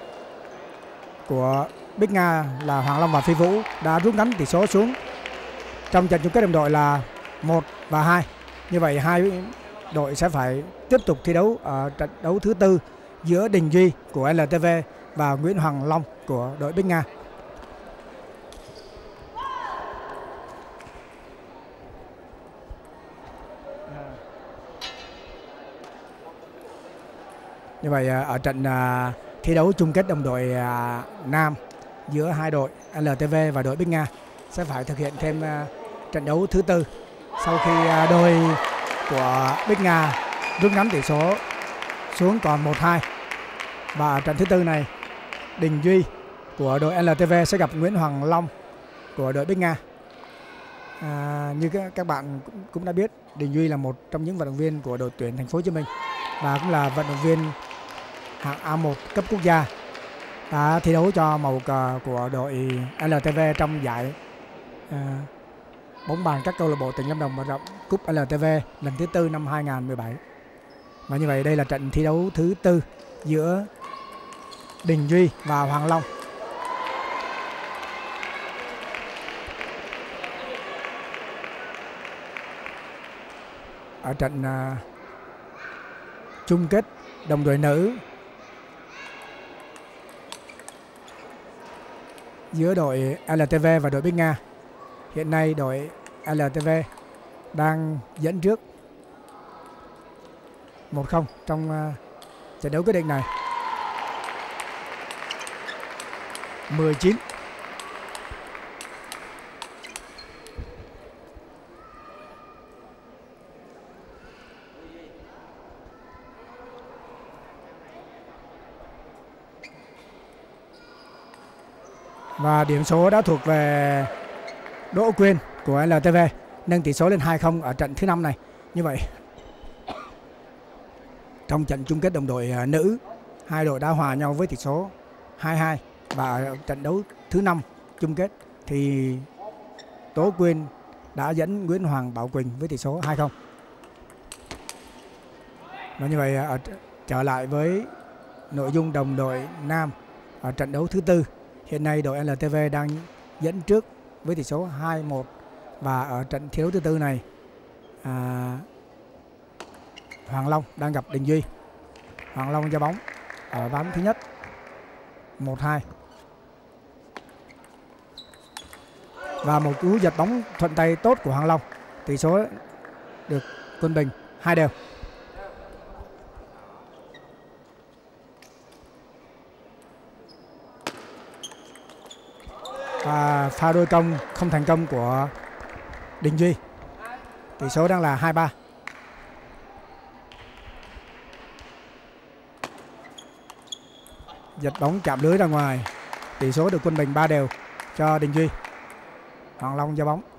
của Bích Nga là Hoàng Long và Phi Vũ đã rút ngắn tỷ số xuống trong trận chung kết đồng đội là một và hai. Như vậy hai đội sẽ phải tiếp tục thi đấu ở trận đấu thứ tư giữa Đình Duy của lờ tê vê và Nguyễn Hoàng Long của đội Bích Nga. Như vậy ở trận uh, thi đấu chung kết đồng đội uh, nam giữa hai đội lờ tê vê và đội Bích Nga sẽ phải thực hiện thêm uh, trận đấu thứ tư sau khi uh, đôi của Bích Nga rút ngắn tỷ số xuống còn một hai. Và ở trận thứ tư này Đình Duy của đội lờ tê vê sẽ gặp Nguyễn Hoàng Long của đội Bích Nga. À, như các bạn cũng đã biết, Đình Duy là một trong những vận động viên của đội tuyển Thành phố Hồ Chí Minh và cũng là vận động viên hạng A một cấp quốc gia, đã thi đấu cho màu cờ của đội lờ tê vê trong giải à, bóng bàn các câu lạc bộ tỉnh Lâm Đồng mở rộng cúp lờ tê vê lần thứ tư năm hai không một bảy. Và như vậy đây là trận thi đấu thứ tư giữa Đình Duy và Hoàng Long. Ở trận uh, chung kết đồng đội nữ giữa đội lờ tê vê và đội Bích Nga, hiện nay đội lờ tê vê đang dẫn trước một không trong uh, trận đấu quyết định này. mười chín. Và điểm số đã thuộc về Đỗ Quyên của lờ tê vê, nâng tỷ số lên hai không ở trận thứ năm này. Như vậy trong trận chung kết đồng đội nữ, hai đội đã hòa nhau với tỷ số hai hai. Và ở trận đấu thứ năm chung kết thì Đỗ Quyên đã dẫn Nguyễn Hoàng Bảo Quỳnh với tỷ số hai không. Và như vậy ở, trở lại với nội dung đồng đội nam ở trận đấu thứ tư, hiện nay đội lờ tê vê đang dẫn trước với tỷ số hai một Và ở trận thi đấu thứ tư này, à, Hoàng Long đang gặp Đình Duy. Hoàng Long giao bóng ở ván thứ nhất, một hai. Và một cú giật bóng thuận tay tốt của Hoàng Long. Tỷ số được quân bình hai đều. Và pha đôi công không thành công của Đình Duy. Tỷ số đang là hai ba. Giật bóng chạm lưới ra ngoài. Tỷ số được quân bình ba đều cho Đình Duy. Hoàng Long giao bóng.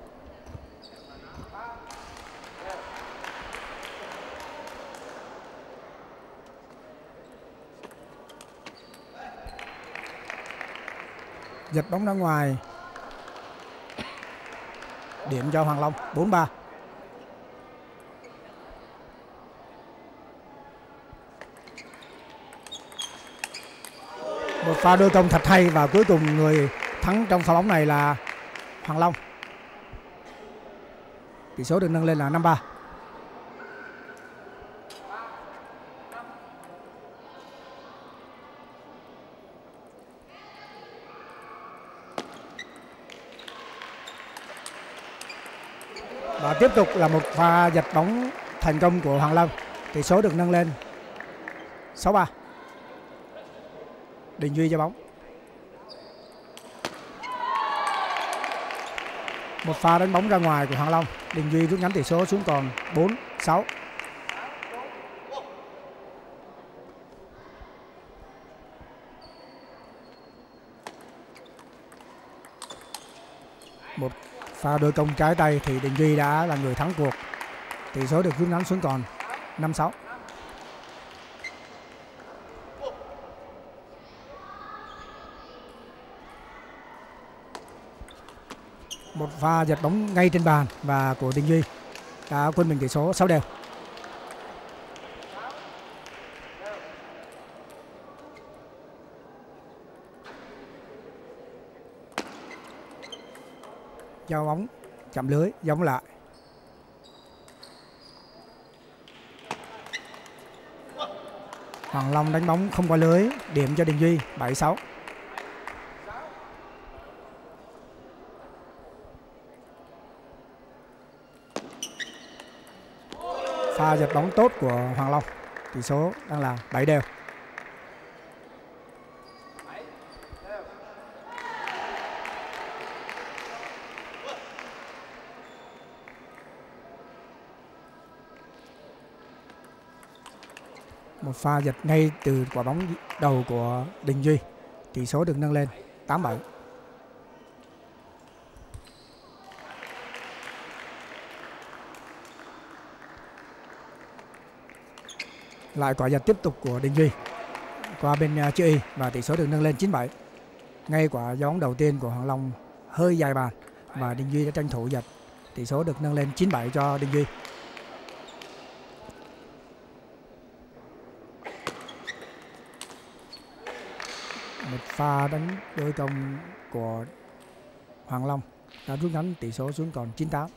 Giật bóng ra ngoài. Điểm cho Hoàng Long bốn ba. Một pha đôi công thật hay và cuối cùng người thắng trong pha bóng này là Hoàng Long. Tỷ số được nâng lên là năm ba. Và tiếp tục là một pha giật bóng thành công của Hoàng Long. Tỷ số được nâng lên sáu ba. Đình Duy giao bóng. Một pha đánh bóng ra ngoài của Hoàng Long. Đình Duy rút ngắn tỷ số xuống còn bốn sáu. Một pha đôi công trái tay thì Đình Duy đã là người thắng cuộc. Tỷ số được rút ngắn xuống còn năm sáu. Một pha giật bóng ngay trên bàn và của Đình Duy đã quân bình tỷ số sáu đều. Giao bóng chạm lưới, giống lại. Hoàng Long đánh bóng không qua lưới, điểm cho Đình Duy bảy sáu. Pha giật bóng tốt của Hoàng Long. Tỷ số đang là bảy đều. Một pha giật ngay từ quả bóng đầu của Đình Duy. Tỷ số được nâng lên tám bảy. Lại quả giật tiếp tục của Đình Duy qua bên uh, chữ Y và tỷ số được nâng lên chín bảy. Ngay quả gió bóng đầu tiên của Hoàng Long hơi dài bàn và Đình Duy đã tranh thủ giật. Tỷ số được nâng lên chín bảy cho Đình Duy. Một pha đánh đôi công của Hoàng Long đã rút ngắn tỷ số xuống còn chín tám.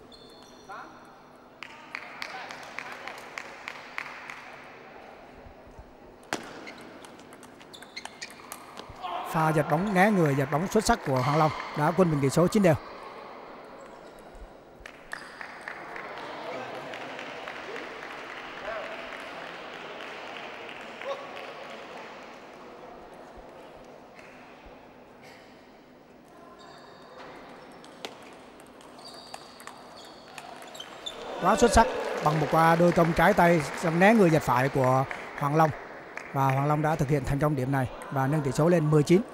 Pha giật bóng né người, giật bóng xuất sắc của Hoàng Long đã quân bình tỷ số chín đều. Quá xuất sắc bằng một qua đôi công trái tay né người giật phải của Hoàng Long. Và Hoàng Long đã thực hiện thành công điểm này và nâng tỷ số lên mười chín.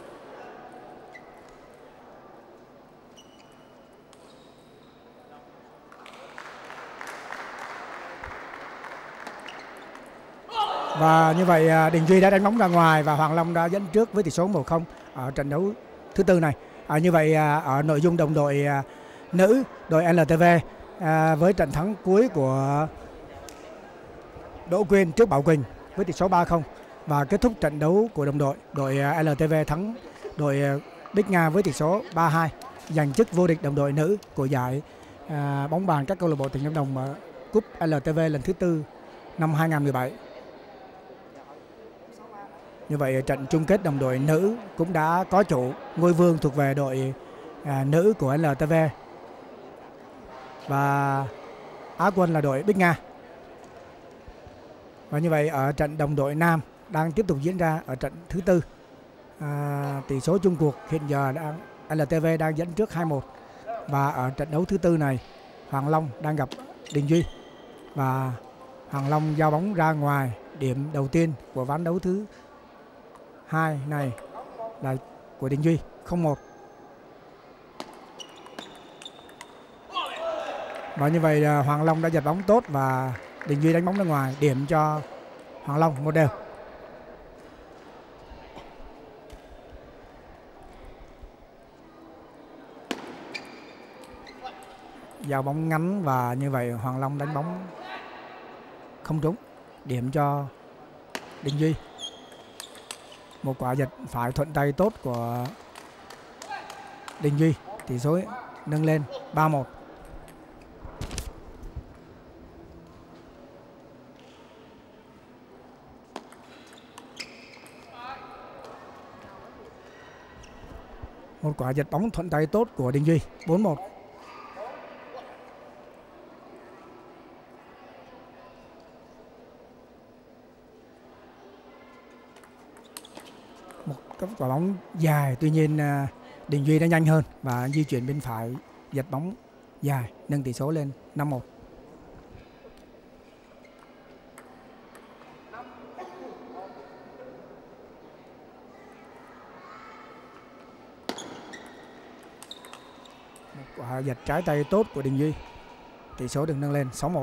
Và như vậy Đình Duy đã đánh bóng ra ngoài và Hoàng Long đã dẫn trước với tỷ số một không ở trận đấu thứ tư này. À, như vậy ở nội dung đồng đội nữ, đội L T V à, với trận thắng cuối của Đỗ Quyên trước Bảo Quỳnh với tỷ số ba không và kết thúc trận đấu của đồng đội đội L T V thắng đội Bích Nga với tỷ số ba hai, giành chức vô địch đồng đội nữ của giải à, bóng bàn các câu lạc bộ tỉnh Lâm Đồng ở cúp lờ tê vê lần thứ tư năm hai không một bảy. Như vậy trận chung kết đồng đội nữ cũng đã có chủ, ngôi vương thuộc về đội à, nữ của lờ tê vê và Á quân là đội Bích Nga. Và như vậy ở trận đồng đội nam đang tiếp tục diễn ra ở trận thứ tư. À, tỷ số chung cuộc hiện giờ đang lờ tê vê đang dẫn trước hai một. Và ở trận đấu thứ tư này, Hoàng Long đang gặp Đình Duy và Hoàng Long giao bóng ra ngoài. Điểm đầu tiên của ván đấu thứ hai này là của Đình Duy, không một. Và như vậy Hoàng Long đã giật bóng tốt và Đình Duy đánh bóng ra ngoài, điểm cho Hoàng Long một đều. Giao bóng ngắn và như vậy Hoàng Long đánh bóng không trúng, điểm cho Đình Duy. Một quả giật phải thuận tay tốt của Đình Duy, tỷ số nâng lên ba một. Một quả giật bóng thuận tay tốt của Đình Duy, bốn một. Một cái quả bóng dài, tuy nhiên Đình Duy đã nhanh hơn và di chuyển bên phải giật bóng dài, nâng tỷ số lên năm một. Một quả giật trái tay tốt của Đình Duy, tỷ số được nâng lên sáu một.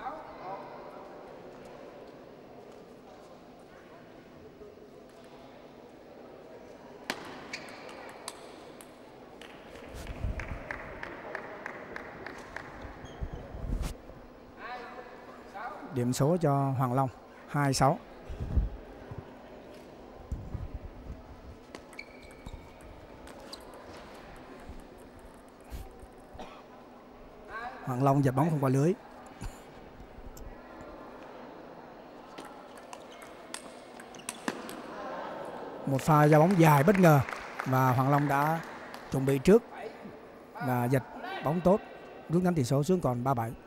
Điểm số cho Hoàng Long hai sáu. Hoàng Long giật bóng không qua lưới. Một pha ra bóng dài bất ngờ và Hoàng Long đã chuẩn bị trước và giật bóng tốt, rút ngắn tỷ số xuống còn ba bảy.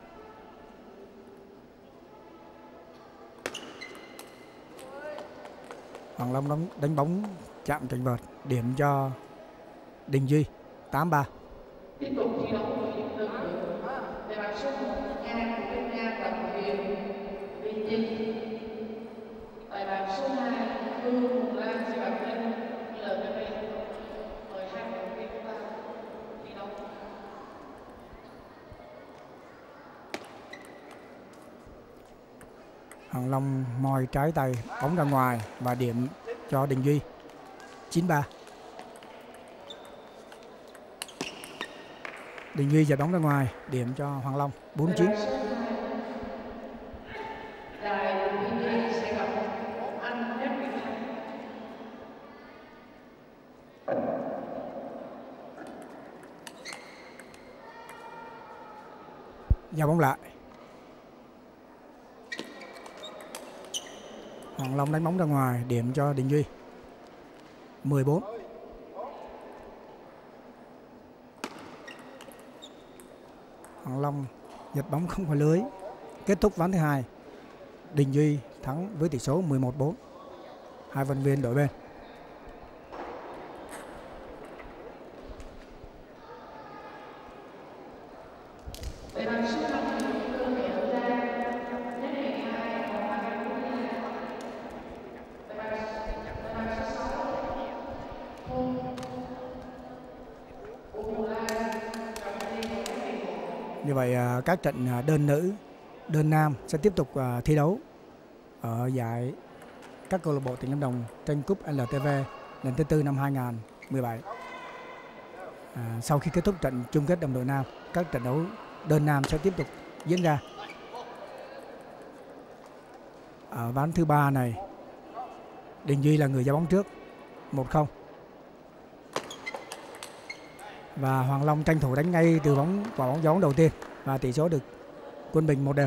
Hoàng Long đánh, đánh bóng chạm cạnh vợt, điểm cho Đình Duy tám ba. Tiếp tục thi đấu với đơn nữ về bàn số một Nga của Bích Nga Tầm Huyền Vinh Trinh. Tại bàn số hai Phương Hùng Lan Di Bạch Linh lờ tê vê. Mời hai vận động viên chúng ta thi đấu. Hoàng Long moi trái tay, bóng ra ngoài và điểm cho Đình Duy chín ba. Đình Duy giật bóng ra ngoài, điểm cho Hoàng Long bốn chín. Giao bóng lại. Hoàng Long đánh bóng ra ngoài, điểm cho Đình Duy mười bốn. Hoàng Long giật bóng không vào lưới. Kết thúc ván thứ hai, Đình Duy thắng với tỷ số mười một bốn. Hai vận động viên đổi bên. Như vậy các trận đơn nữ, đơn nam sẽ tiếp tục thi đấu ở giải các câu lạc bộ tỉnh Lâm Đồng tranh cúp lờ tê vê lần thứ tư năm hai không một bảy. À, sau khi kết thúc trận chung kết đồng đội nam, các trận đấu đơn nam sẽ tiếp tục diễn ra. Ở ván thứ ba này, Đình Duy là người ra bóng trước, một không. Và Hoàng Long tranh thủ đánh ngay từ bóng quả bóng gió đầu tiên và tỷ số được quân bình một đều.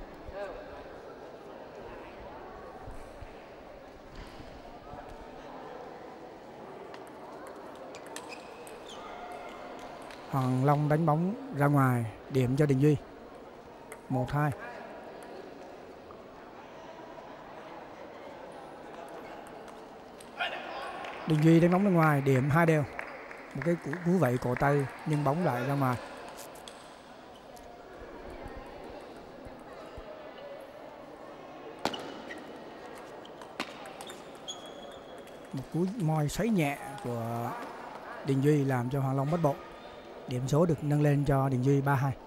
Hoàng Long đánh bóng ra ngoài, điểm cho Đình Duy. một hai. Đình Duy đánh bóng ra ngoài, điểm hai đều. Một cái cú, cú vẩy cổ tay nhưng bóng lại ra ngoài. Một cú moi xoáy nhẹ của Đình Duy làm cho Hoàng Long mất bộ. Điểm số được nâng lên cho Đình Duy ba hai.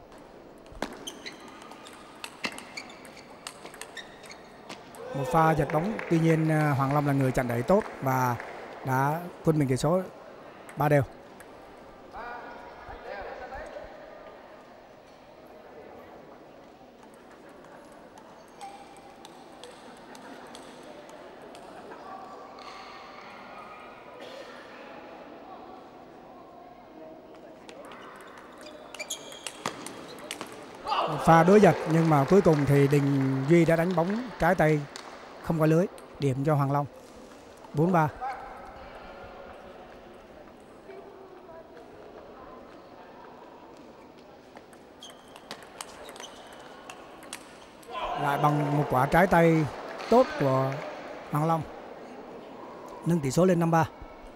Một pha giật bóng, tuy nhiên Hoàng Long là người chặn đẩy tốt và đã quân bình tỷ số ba đều. Một pha đối giật nhưng mà cuối cùng thì Đình Duy đã đánh bóng trái tay không qua lưới, điểm cho Hoàng Long bốn ba. Lại bằng một quả trái tay tốt của Hoàng Long, nâng tỷ số lên năm ba.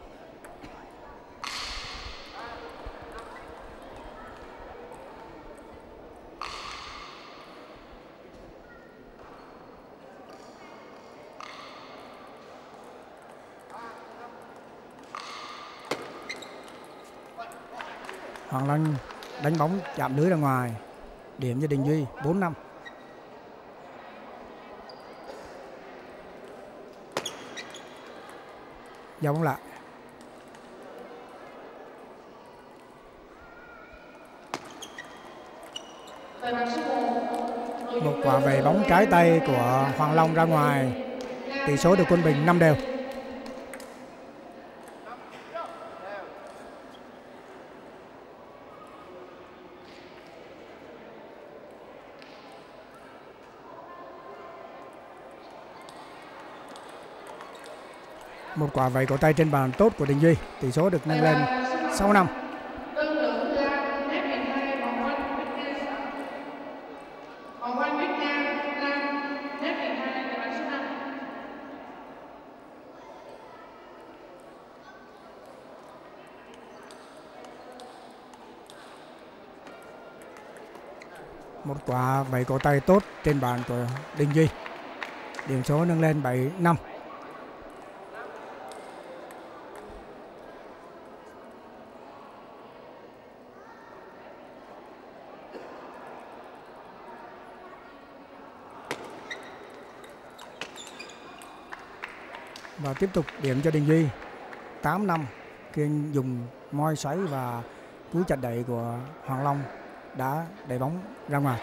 Hoàng Long đánh bóng chạm lưới ra ngoài, điểm cho Đình Duy bốn năm. Giao bóng lại. Một quả về bóng trái tay của Hoàng Long ra ngoài, tỷ số được quân bình năm đều. Một quả vẩy cổ tay trên bàn tốt của Đình Duy, tỷ số được nâng lên sáu năm. Một quả vẩy cổ tay tốt trên bàn của Đình Duy, điểm số nâng lên bảy năm. Và tiếp tục điểm cho Đình Duy tám năm khi anh dùng moi xoáy và cú chặn đẩy của Hoàng Long đã đẩy bóng ra ngoài.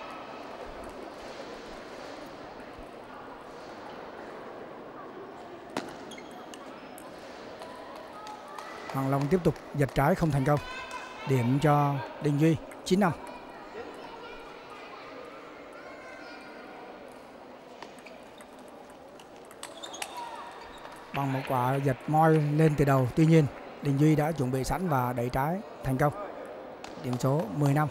Hoàng Long tiếp tục giật trái không thành công, điểm cho Đình Duy chín năm. Bằng một quả giật moi lên từ đầu, tuy nhiên Đình Duy đã chuẩn bị sẵn và đẩy trái thành công, điểm số mười năm.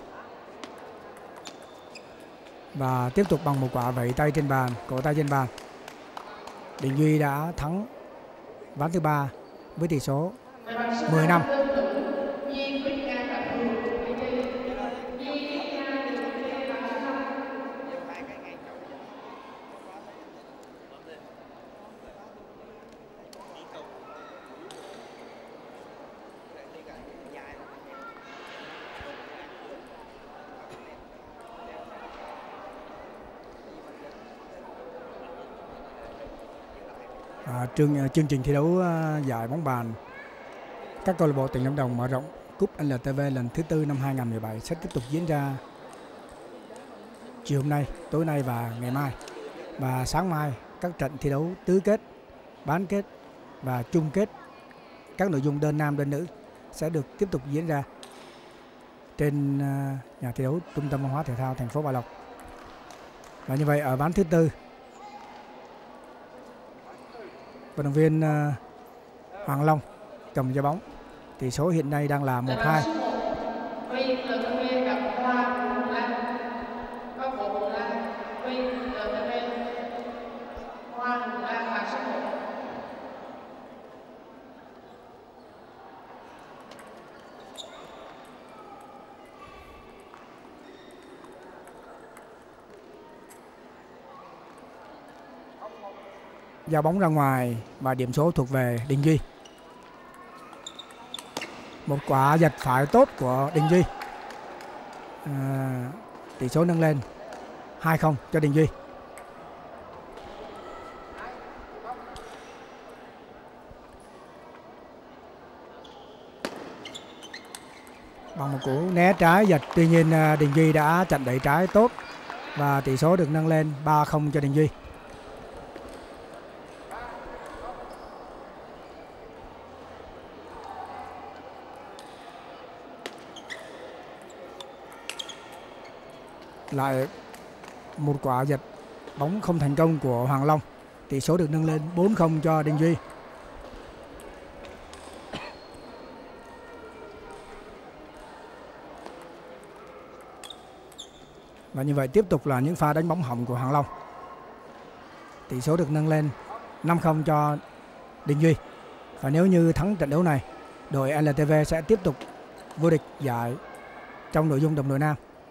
Và tiếp tục bằng một quả vẩy tay trên bàn, cổ tay trên bàn, Đình Duy đã thắng ván thứ ba với tỷ số mười năm. À, chương, chương trình thi đấu giải bóng bàn các câu lạc bộ tỉnh Lâm Đồng mở rộng cúp L T V lần thứ tư năm hai nghìn không trăm mười bảy sẽ tiếp tục diễn ra chiều hôm nay, tối nay và ngày mai. Và sáng mai các trận thi đấu tứ kết, bán kết và chung kết các nội dung đơn nam đơn nữ sẽ được tiếp tục diễn ra trên nhà thi đấu Trung tâm Văn hóa Thể thao thành phố Bảo Lộc. Và như vậy ở ván thứ tư, vận động viên Hoàng Long cầm trái bóng. Tỷ số hiện nay đang là một hai. Giao bóng ra ngoài và điểm số thuộc về Đình Duy. Một quả giật phải tốt của Đình Duy. À, tỷ số nâng lên hai không cho Đình Duy. Bằng một cú né trái giật, tuy nhiên Đình Duy đã chặn đẩy trái tốt và tỷ số được nâng lên ba không cho Đình Duy. Lại một quả giật bóng không thành công của Hoàng Long. Tỷ số được nâng lên bốn không cho Đình Duy. Và như vậy tiếp tục là những pha đánh bóng hỏng của Hoàng Long. Tỷ số được nâng lên năm không cho Đình Duy. Và nếu như thắng trận đấu này, đội L T V sẽ tiếp tục vô địch giải trong nội dung đồng đội nam.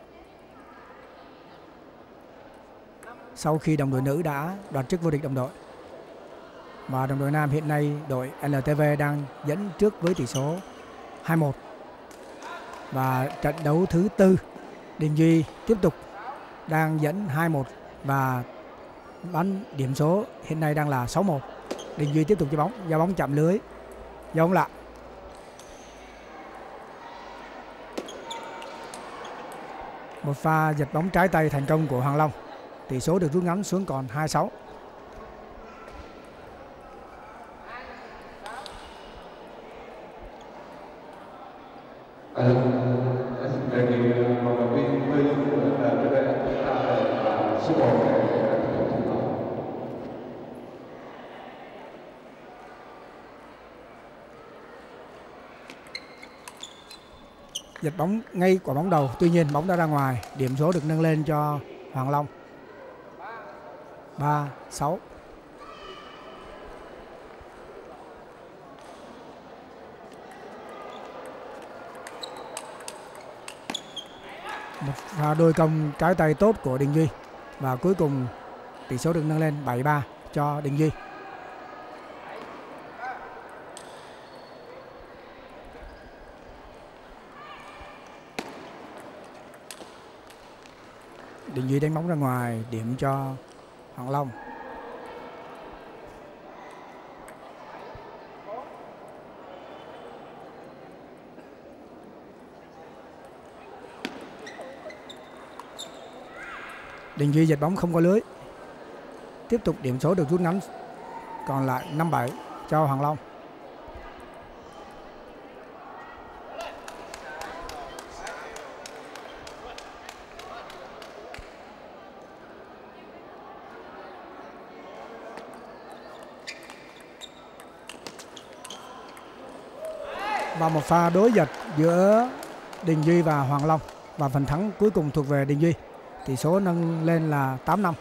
Sau khi đồng đội nữ đã đoạt chức vô địch đồng đội. Và đồng đội nam hiện nay đội L T V đang dẫn trước với tỷ số hai một. Và trận đấu thứ tư, Đình Duy tiếp tục đang dẫn hai một và bắn điểm số hiện nay đang là sáu một. Đình Duy tiếp tục chơi bóng, giao bóng chạm lưới, giao bóng lại. Một pha giật bóng trái tay thành công của Hoàng Long. Tỷ số được rút ngắn xuống còn hai sáu. Giật bóng ngay quả bóng đầu, tuy nhiên bóng đã ra ngoài. Điểm số được nâng lên cho Hoàng Long ba sáu. Một pha đôi công trái tay tốt của Đình Duy. Và cuối cùng tỷ số được nâng lên bảy ba cho Đình Duy. Đình Duy đánh bóng ra ngoài, điểm cho Hoàng Long. Đình Duy giật bóng không có lưới. Tiếp tục điểm số được rút ngắn còn lại năm bảy cho Hoàng Long. Và một pha đối giật giữa Đình Duy và Hoàng Long. Và phần thắng cuối cùng thuộc về Đình Duy. Tỷ số nâng lên là tám năm.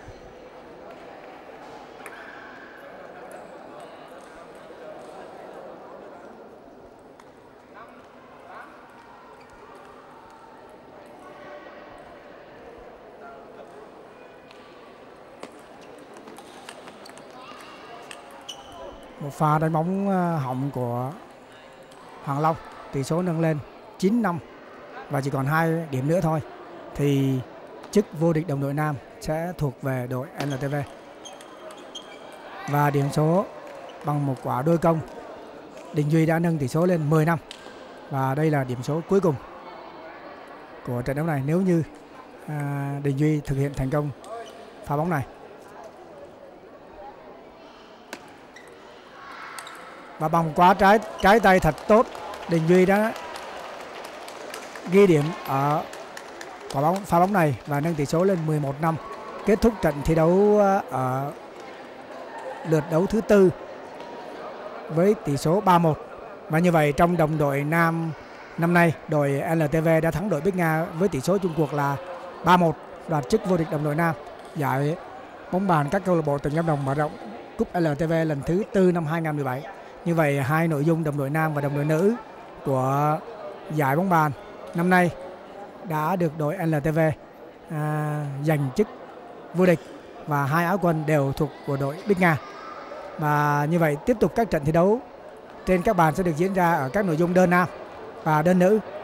Một pha đánh bóng hỏng của Hoàng Long. Tỷ số nâng lên chín năm. Và chỉ còn hai điểm nữa thôi thì chức vô địch đồng đội nam sẽ thuộc về đội L T V. Và điểm số bằng một quả đôi công, Đình Duy đã nâng tỷ số lên mười năm. Và đây là điểm số cuối cùng của trận đấu này nếu như à, Đình Duy thực hiện thành công pha bóng này. Và bằng quả trái trái tay thật tốt Đình Duy đã ghi điểm ở quả bóng pha bóng này và nâng tỷ số lên mười một năm, kết thúc trận thi đấu ở lượt đấu thứ tư với tỷ số ba một. Và như vậy trong đồng đội nam năm nay, đội lờ tê vê đã thắng đội Bích Nga với tỷ số chung cuộc là ba một, đoạt chức vô địch đồng đội nam giải bóng bàn các câu lạc bộ tỉnh Lâm Đồng mở rộng cúp lờ tê vê lần thứ tư năm hai không một bảy. Như vậy hai nội dung đồng đội nam và đồng đội nữ của giải bóng bàn năm nay đã được đội lờ tê vê à, giành chức vô địch và hai áo quân đều thuộc của đội Bích Nga. Và như vậy tiếp tục các trận thi đấu trên các bàn sẽ được diễn ra ở các nội dung đơn nam và đơn nữ.